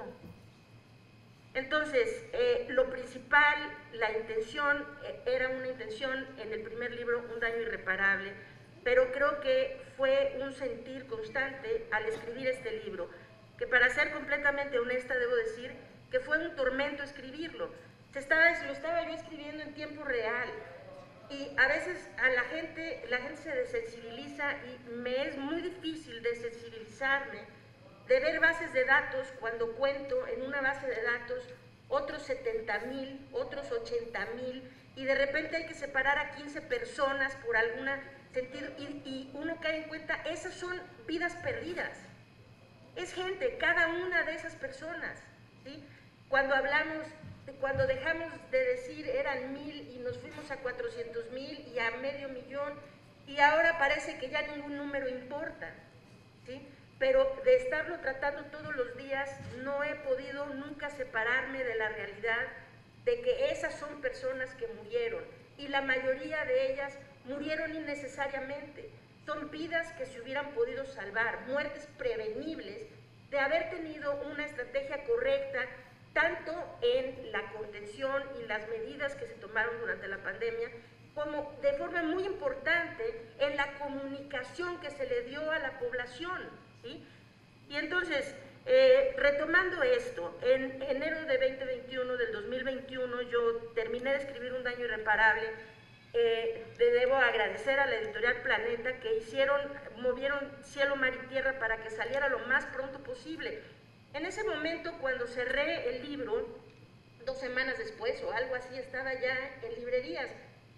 Entonces, eh, lo principal, la intención, eh, era una intención en el primer libro, un daño irreparable, pero creo que fue un sentir constante al escribir este libro, que para ser completamente honesta debo decir que fue un tormento escribirlo. Se estaba, lo estaba yo escribiendo en tiempo real, y a veces a la gente, la gente se desensibiliza y me es muy difícil desensibilizarme de ver bases de datos cuando cuento en una base de datos otros setenta mil, otros ochenta mil, y de repente hay que separar a quince personas por algún sentido, y, y uno cae en cuenta, esas son vidas perdidas. Es gente, cada una de esas personas, ¿sí? Cuando hablamos, de, cuando dejamos de decir eran mil y nos fuimos a cuatrocientos mil y a medio millón, y ahora parece que ya ningún número importa, ¿sí? Pero de estarlo tratando todos los días no he podido nunca separarme de la realidad de que esas son personas que murieron y la mayoría de ellas murieron innecesariamente. Son vidas que se hubieran podido salvar, muertes prevenibles de haber tenido una estrategia correcta tanto en la contención y las medidas que se tomaron durante la pandemia, como de forma muy importante en la comunicación que se le dio a la población, ¿sí? Y entonces, eh, retomando esto, en enero de veinte veintiuno, del dos mil veintiuno, yo terminé de escribir Un daño irreparable. Eh, le debo agradecer a la editorial Planeta que hicieron, movieron cielo, mar y tierra para que saliera lo más pronto posible. En ese momento, cuando cerré el libro, dos semanas después o algo así, estaba ya en librerías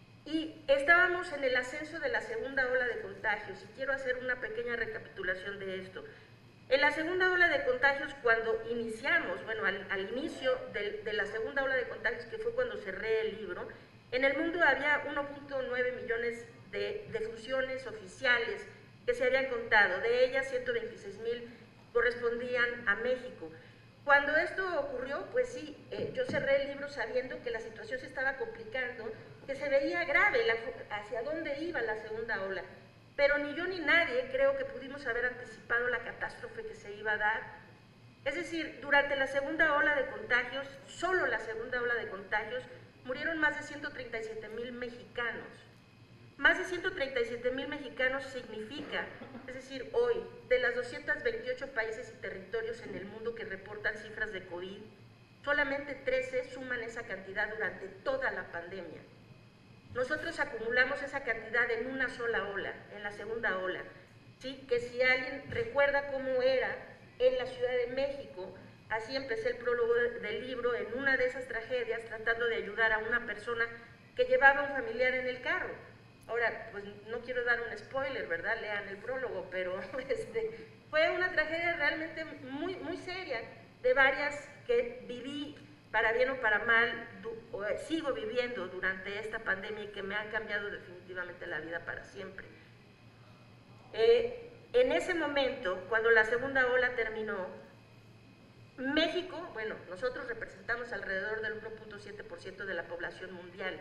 y estábamos en el ascenso de la segunda ola de contagios, y quiero hacer una pequeña recapitulación de esto. En la segunda ola de contagios, cuando iniciamos, bueno, al, al inicio de, de la segunda ola de contagios, que fue cuando cerré el libro, en el mundo había uno punto nueve millones de defunciones oficiales que se habían contado, de ellas ciento veintiséis mil correspondían a México. Cuando esto ocurrió, pues sí, eh, yo cerré el libro sabiendo que la situación se estaba complicando, que se veía grave la, hacia dónde iba la segunda ola, pero ni yo ni nadie creo que pudimos haber anticipado la catástrofe que se iba a dar. Es decir, durante la segunda ola de contagios, solo la segunda ola de contagios, murieron más de ciento treinta y siete mil mexicanos. Más de ciento treinta y siete mil mexicanos significa, es decir, hoy, de las doscientos veintiocho países y territorios en el mundo que reportan cifras de COVID, solamente trece suman esa cantidad durante toda la pandemia. Nosotros acumulamos esa cantidad en una sola ola, en la segunda ola, ¿sí? Que si alguien recuerda cómo era en la Ciudad de México, así empecé el prólogo del libro, en una de esas tragedias, tratando de ayudar a una persona que llevaba a un familiar en el carro. Ahora, pues no quiero dar un spoiler, ¿verdad? Lean el prólogo, pero este, fue una tragedia realmente muy, muy seria, de varias que viví, para bien o para mal, o sigo viviendo durante esta pandemia y que me han cambiado definitivamente la vida para siempre. Eh, en ese momento, cuando la segunda ola terminó, México, bueno, nosotros representamos alrededor del uno punto siete por ciento de la población mundial,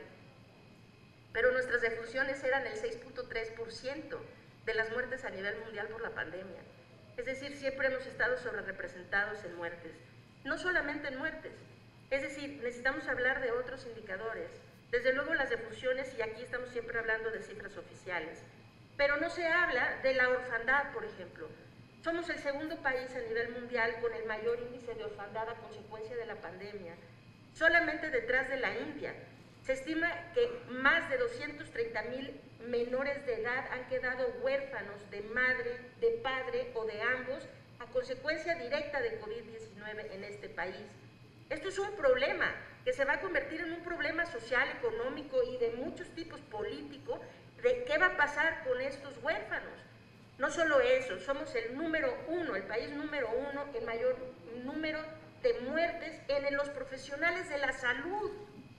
pero nuestras defunciones eran el seis punto tres por ciento de las muertes a nivel mundial por la pandemia. Es decir, siempre hemos estado sobrerepresentados en muertes, no solamente en muertes. Es decir, necesitamos hablar de otros indicadores, desde luego las defunciones, y aquí estamos siempre hablando de cifras oficiales, pero no se habla de la orfandad, por ejemplo. Somos el segundo país a nivel mundial con el mayor índice de orfandad a consecuencia de la pandemia, solamente detrás de la India. Se estima que más de doscientos treinta mil menores de edad han quedado huérfanos de madre, de padre o de ambos a consecuencia directa de COVID diecinueve en este país. Esto es un problema que se va a convertir en un problema social, económico y de muchos tipos políticos, de qué va a pasar con estos huérfanos. No solo eso, somos el número uno, el país número uno en mayor número de muertes en los profesionales de la salud.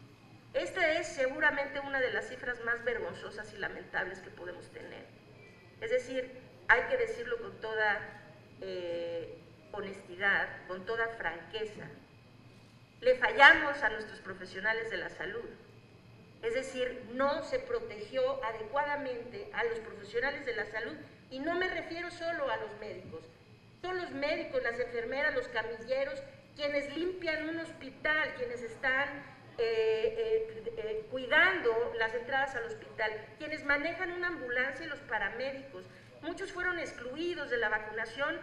Esta es seguramente una de las cifras más vergonzosas y lamentables que podemos tener. Es decir, hay que decirlo con toda eh, honestidad, con toda franqueza. Le fallamos a nuestros profesionales de la salud. Es decir, no se protegió adecuadamente a los profesionales de la salud, y no me refiero solo a los médicos. Son los médicos, las enfermeras, los camilleros, quienes limpian un hospital, quienes están eh, eh, eh, cuidando las entradas al hospital, quienes manejan una ambulancia y los paramédicos. Muchos fueron excluidos de la vacunación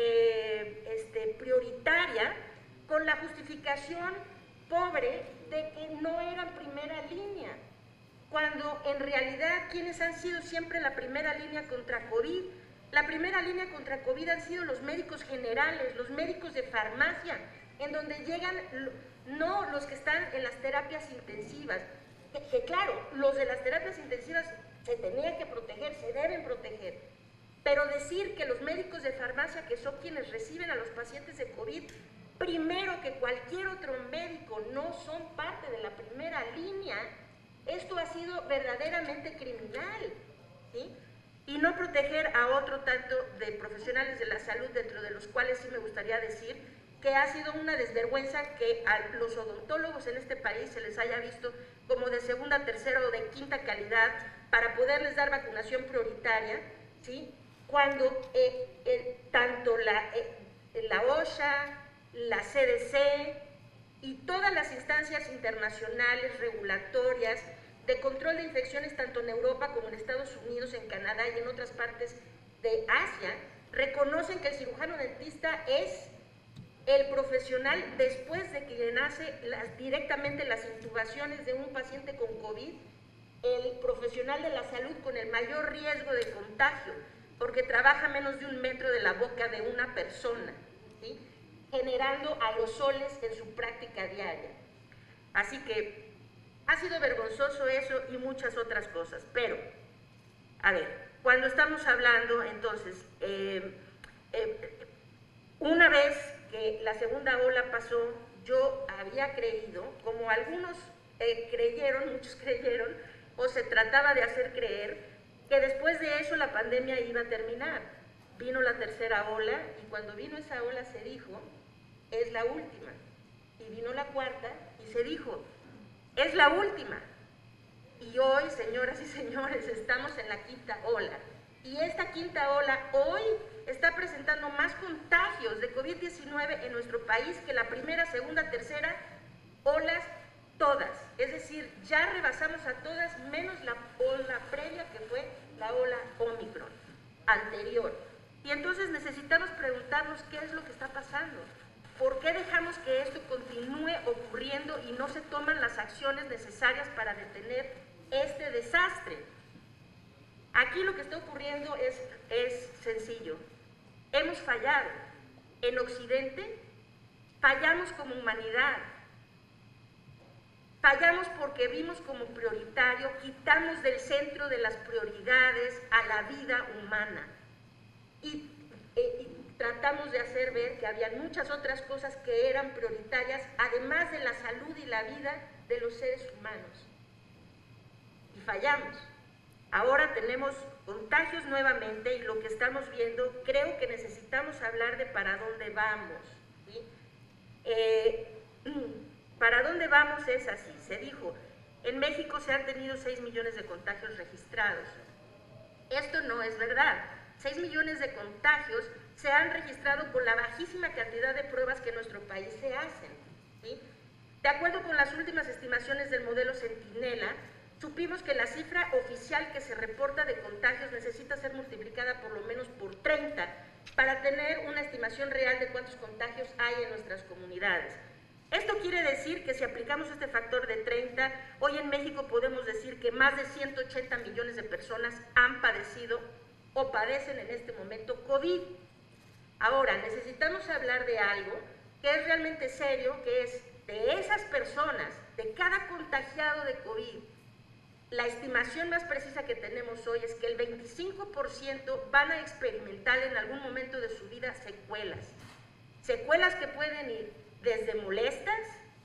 eh, este, prioritaria con la justificación pobre de que no eran primera línea, cuando en realidad quienes han sido siempre la primera línea contra COVID, la primera línea contra COVID han sido los médicos generales, los médicos de farmacia, en donde llegan no los que están en las terapias intensivas, que, que claro, los de las terapias intensivas se tenían que proteger, se deben proteger, pero decir que los médicos de farmacia, que son quienes reciben a los pacientes de COVID, primero que cualquier otro médico, no son parte de la primera línea, esto ha sido verdaderamente criminal, ¿sí? Y no proteger a otro tanto de profesionales de la salud, dentro de los cuales sí me gustaría decir que ha sido una desvergüenza que a los odontólogos en este país se les haya visto como de segunda, tercera o de quinta calidad para poderles dar vacunación prioritaria, ¿sí? Cuando eh, eh, tanto la, eh, la OSHA, la C D C y todas las instancias internacionales regulatorias de control de infecciones tanto en Europa como en Estados Unidos, en Canadá y en otras partes de Asia, reconocen que el cirujano dentista es el profesional después de que le nace las, directamente las intubaciones de un paciente con COVID, el profesional de la salud con el mayor riesgo de contagio, porque trabaja a menos de un metro de la boca de una persona, ¿sí? Generando aerosoles en su práctica diaria. Así que ha sido vergonzoso eso y muchas otras cosas, pero, a ver, cuando estamos hablando, entonces, eh, eh, una vez que la segunda ola pasó, yo había creído, como algunos eh, creyeron, muchos creyeron, o se trataba de hacer creer, que después de eso la pandemia iba a terminar. Vino la tercera ola y cuando vino esa ola se dijo, es la última. Y vino la cuarta y se dijo, es la última. Y hoy, señoras y señores, estamos en la quinta ola. Y esta quinta ola hoy está presentando más contagios de COVID diecinueve en nuestro país que la primera, segunda, tercera olas todas. Es decir, ya rebasamos a todas menos la ola previa que fue la ola Omicron anterior. Y entonces necesitamos preguntarnos qué es lo que está pasando. ¿Por qué dejamos que esto continúe ocurriendo y no se toman las acciones necesarias para detener este desastre? Aquí lo que está ocurriendo es, es sencillo. Hemos fallado. En Occidente fallamos como humanidad. Fallamos porque vimos como prioritario, quitamos del centro de las prioridades a la vida humana. Y, eh, y tratamos de hacer ver que había muchas otras cosas que eran prioritarias, además de la salud y la vida de los seres humanos. Y fallamos. Ahora tenemos contagios nuevamente y lo que estamos viendo, creo que necesitamos hablar de para dónde vamos, ¿sí? Eh, ¿Para dónde vamos? Es así. Se dijo, en México se han tenido seis millones de contagios registrados. Esto no es verdad. seis millones de contagios se han registrado con la bajísima cantidad de pruebas que en nuestro país se hacen, ¿sí? De acuerdo con las últimas estimaciones del modelo Centinela, supimos que la cifra oficial que se reporta de contagios necesita ser multiplicada por lo menos por treinta para tener una estimación real de cuántos contagios hay en nuestras comunidades. Esto quiere decir que si aplicamos este factor de treinta, hoy en México podemos decir que más de ciento ochenta millones de personas han padecido o padecen en este momento COVID. Ahora, necesitamos hablar de algo que es realmente serio, que es de esas personas, de cada contagiado de COVID, la estimación más precisa que tenemos hoy es que el veinticinco por ciento van a experimentar en algún momento de su vida secuelas. Secuelas que pueden ir desde molestas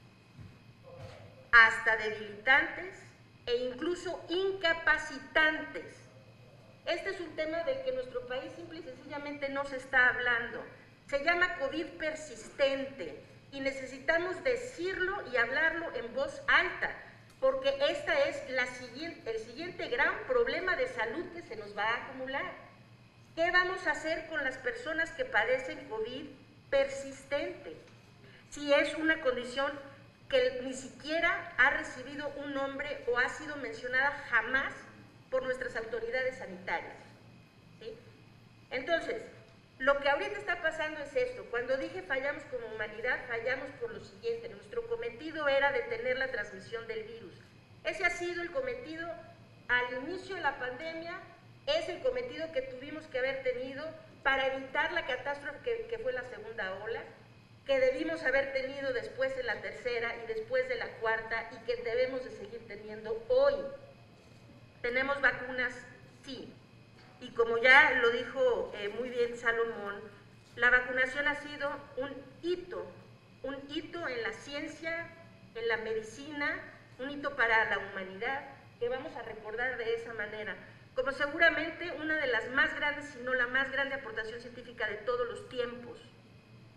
hasta debilitantes e incluso incapacitantes. Este es un tema del que nuestro país simple y sencillamente no se está hablando. Se llama COVID persistente y necesitamos decirlo y hablarlo en voz alta, porque esta es la siguiente, el siguiente gran problema de salud que se nos va a acumular. ¿Qué vamos a hacer con las personas que padecen COVID persistente? Si es una condición que ni siquiera ha recibido un nombre o ha sido mencionada jamás por nuestras autoridades sanitarias, ¿sí? Entonces, lo que ahorita está pasando es esto. Cuando dije fallamos como humanidad, fallamos por lo siguiente. Nuestro cometido era detener la transmisión del virus. Ese ha sido el cometido al inicio de la pandemia, es el cometido que tuvimos que haber tenido para evitar la catástrofe que, que fue la segunda ola, que debimos haber tenido después de la tercera y después de la cuarta y que debemos de seguir teniendo hoy. ¿Tenemos vacunas? Sí. Y como ya lo dijo eh, muy bien Salomón, la vacunación ha sido un hito, un hito en la ciencia, en la medicina, un hito para la humanidad, que vamos a recordar de esa manera, como seguramente una de las más grandes, si no la más grande aportación científica de todos los tiempos.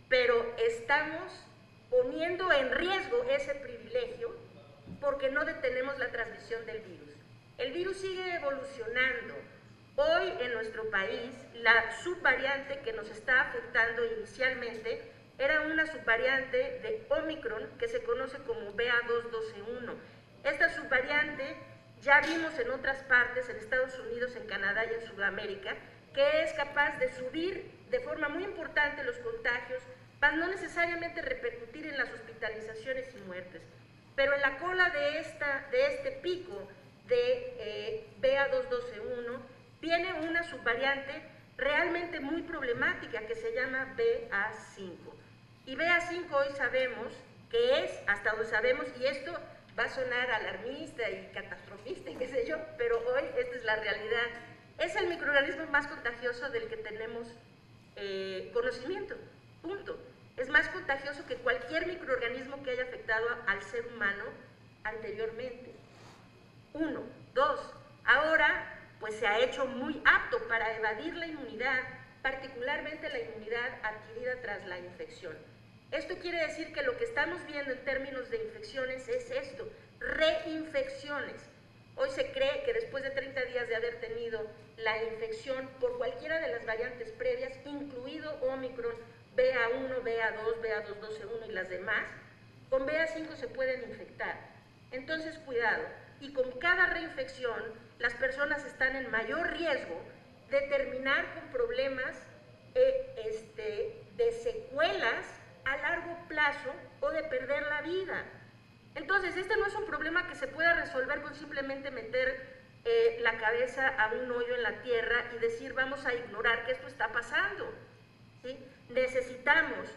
pero estamos poniendo en riesgo ese privilegio porque no detenemos la transmisión del virus. El virus sigue evolucionando. Hoy en nuestro país, la subvariante que nos está afectando inicialmente era una subvariante de Omicron que se conoce como B A dos doce uno. Esta subvariante ya vimos en otras partes, en Estados Unidos, en Canadá y en Sudamérica, que es capaz de subir de forma muy importante los contagios para no necesariamente repercutir en las hospitalizaciones y muertes. Pero en la cola de, esta, de este pico de eh, B A dos doce uno viene una subvariante realmente muy problemática que se llama B A cinco. Y B A cinco hoy sabemos que es, hasta donde sabemos, y esto va a sonar alarmista y catastrofista y qué sé yo, pero hoy esta es la realidad, es el microorganismo más contagioso del que tenemos eh, conocimiento, punto. Es más contagioso que cualquier microorganismo que haya afectado al ser humano anteriormente. Uno. Dos. Ahora, pues se ha hecho muy apto para evadir la inmunidad, particularmente la inmunidad adquirida tras la infección. Esto quiere decir que lo que estamos viendo en términos de infecciones es esto, reinfecciones. Hoy se cree que después de treinta días de haber tenido la infección por cualquiera de las variantes previas, incluido Omicron, B A uno, B A dos, B A dos doce uno y las demás, con B A cinco se pueden infectar. Entonces, cuidado. Y con cada reinfección, las personas están en mayor riesgo de terminar con problemas eh, este, de secuelas a largo plazo o de perder la vida. Entonces, este no es un problema que se pueda resolver con simplemente meter eh, la cabeza a un hoyo en la tierra y decir vamos a ignorar que esto está pasando, ¿sí? Necesitamos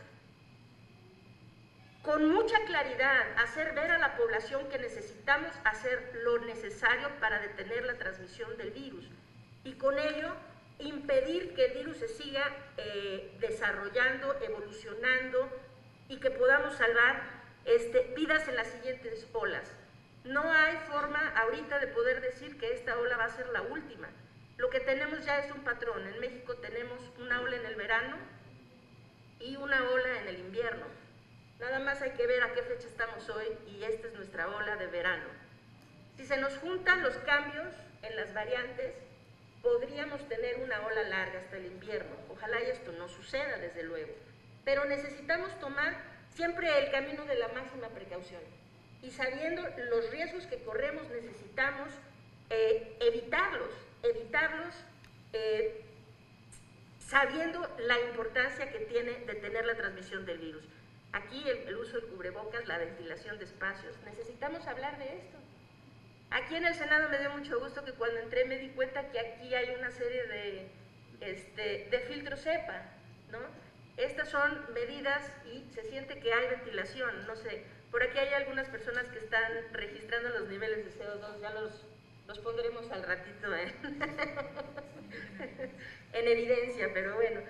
con mucha claridad hacer ver a la población que necesitamos hacer lo necesario para detener la transmisión del virus y con ello impedir que el virus se siga eh, desarrollando, evolucionando y que podamos salvar este, vidas en las siguientes olas. No hay forma ahorita de poder decir que esta ola va a ser la última. Lo que tenemos ya es un patrón. En México tenemos una ola en el verano y una ola en el invierno. Nada más hay que ver a qué fecha estamos hoy y esta es nuestra ola de verano. Si se nos juntan los cambios en las variantes, podríamos tener una ola larga hasta el invierno. Ojalá y esto no suceda, desde luego. Pero necesitamos tomar siempre el camino de la máxima precaución. Y sabiendo los riesgos que corremos, necesitamos eh, evitarlos, evitarlos eh, sabiendo la importancia que tiene detener la transmisión del virus. Aquí el, el uso del cubrebocas, la ventilación de espacios, necesitamos hablar de esto. Aquí en el Senado me dio mucho gusto que cuando entré me di cuenta que aquí hay una serie de, este, de filtros EPA, ¿no? Estas son medidas y se siente que hay ventilación, no sé, por aquí hay algunas personas que están registrando los niveles de C O dos, ya los, los pondremos al ratito ¿eh? en evidencia, pero bueno.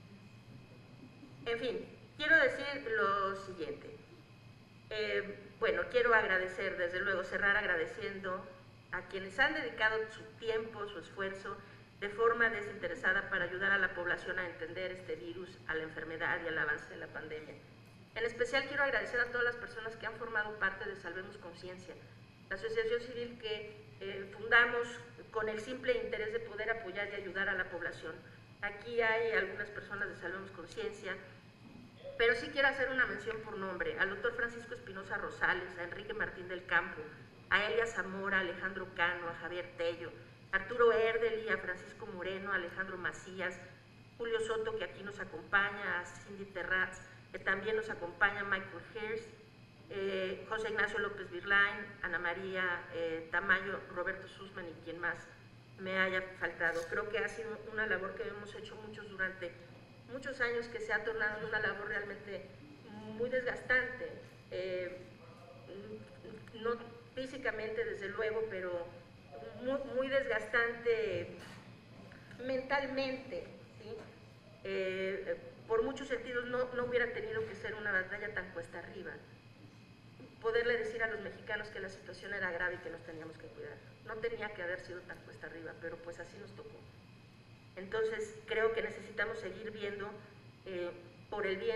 En fin, quiero decir lo siguiente. Eh, bueno, quiero agradecer, desde luego, cerrar agradeciendo a quienes han dedicado su tiempo, su esfuerzo, de forma desinteresada para ayudar a la población a entender este virus, a la enfermedad y al avance de la pandemia. En especial quiero agradecer a todas las personas que han formado parte de Salvemos Conciencia, la asociación civil que eh, fundamos con el simple interés de poder apoyar y ayudar a la población. Aquí hay algunas personas de Salvemos Conciencia, pero sí quiero hacer una mención por nombre, al doctor Francisco Espinosa Rosales, a Enrique Martín del Campo, a Elia Zamora, a Alejandro Cano, a Javier Tello, a Arturo Erdely, a Francisco Moreno, a Alejandro Macías, Julio Soto, que aquí nos acompaña, a Cindy Terraz, que también nos acompaña, Michael Hirst, eh, José Ignacio López Virlain, Ana María eh, Tamayo, Roberto Sussman y quien más me haya faltado. Creo que ha sido una labor que hemos hecho muchos durante muchos años, que se ha tornado una labor realmente muy desgastante, eh, no físicamente desde luego, pero muy, muy desgastante mentalmente, ¿sí? Eh, por muchos sentidos no, no hubiera tenido que ser una batalla tan cuesta arriba. Poderle decir a los mexicanos que la situación era grave y que nos teníamos que cuidar. No tenía que haber sido tan cuesta arriba, pero pues así nos tocó. Entonces creo que necesitamos seguir viendo eh, por el bien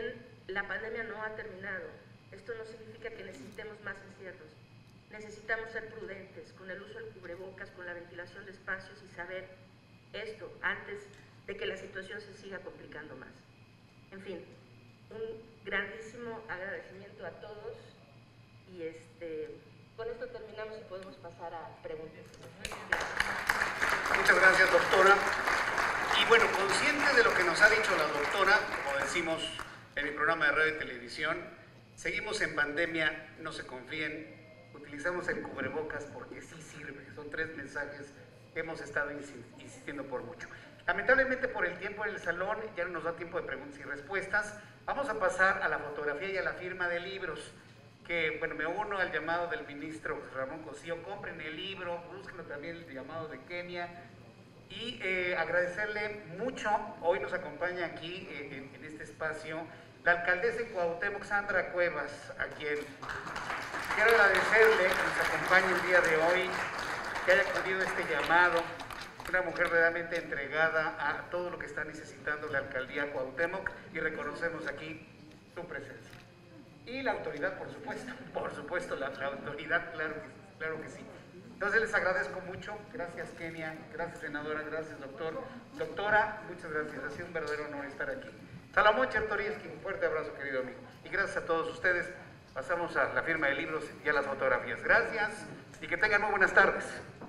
la pandemia no ha terminado. Esto no significa que necesitemos más encierros. Necesitamos ser prudentes con el uso del cubrebocas, con la ventilación de espacios y saber esto antes de que la situación se siga complicando más. En fin, un grandísimo agradecimiento a todos y este, con esto terminamos y podemos pasar a preguntas. Muchas gracias, doctora. Y bueno, consciente de lo que nos ha dicho la doctora, como decimos en mi programa de radio y televisión, seguimos en pandemia, no se confíen, utilizamos el cubrebocas porque sí sirve. Son tres mensajes que hemos estado insistiendo por mucho. Lamentablemente por el tiempo en el salón ya no nos da tiempo de preguntas y respuestas. Vamos a pasar a la fotografía y a la firma de libros, que bueno, me uno al llamado del ministro Ramón Cosío, compren el libro, busquen también el llamado de Kenia y eh, agradecerle mucho. Hoy nos acompaña aquí eh, en, en este espacio la alcaldesa de Cuauhtémoc, Sandra Cuevas, a quien quiero agradecerle que nos acompañe el día de hoy, que haya acudido a este llamado. Una mujer realmente entregada a todo lo que está necesitando la alcaldía Cuauhtémoc y reconocemos aquí su presencia. Y la autoridad, por supuesto, por supuesto, la, la autoridad, claro que, claro que sí. Entonces les agradezco mucho. Gracias, Kenia, gracias, senadora, gracias, doctor. Doctora, muchas gracias, ha sido un verdadero honor estar aquí. Salomón Chertorivsky, un fuerte abrazo, querido amigo. Y gracias a todos ustedes. Pasamos a la firma de libros y a las fotografías. Gracias y que tengan muy buenas tardes.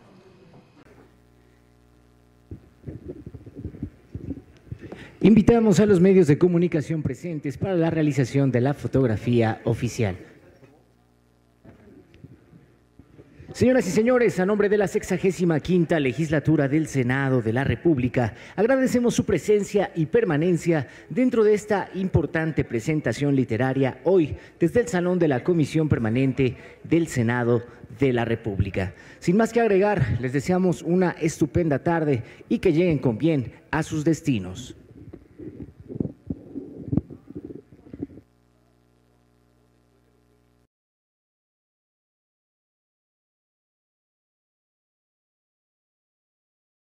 Invitamos a los medios de comunicación presentes para la realización de la fotografía oficial. Señoras y señores, a nombre de la sexagésima quinta legislatura del Senado de la República, agradecemos su presencia y permanencia dentro de esta importante presentación literaria hoy desde el Salón de la Comisión Permanente del Senado de la República. Sin más que agregar, les deseamos una estupenda tarde y que lleguen con bien a sus destinos.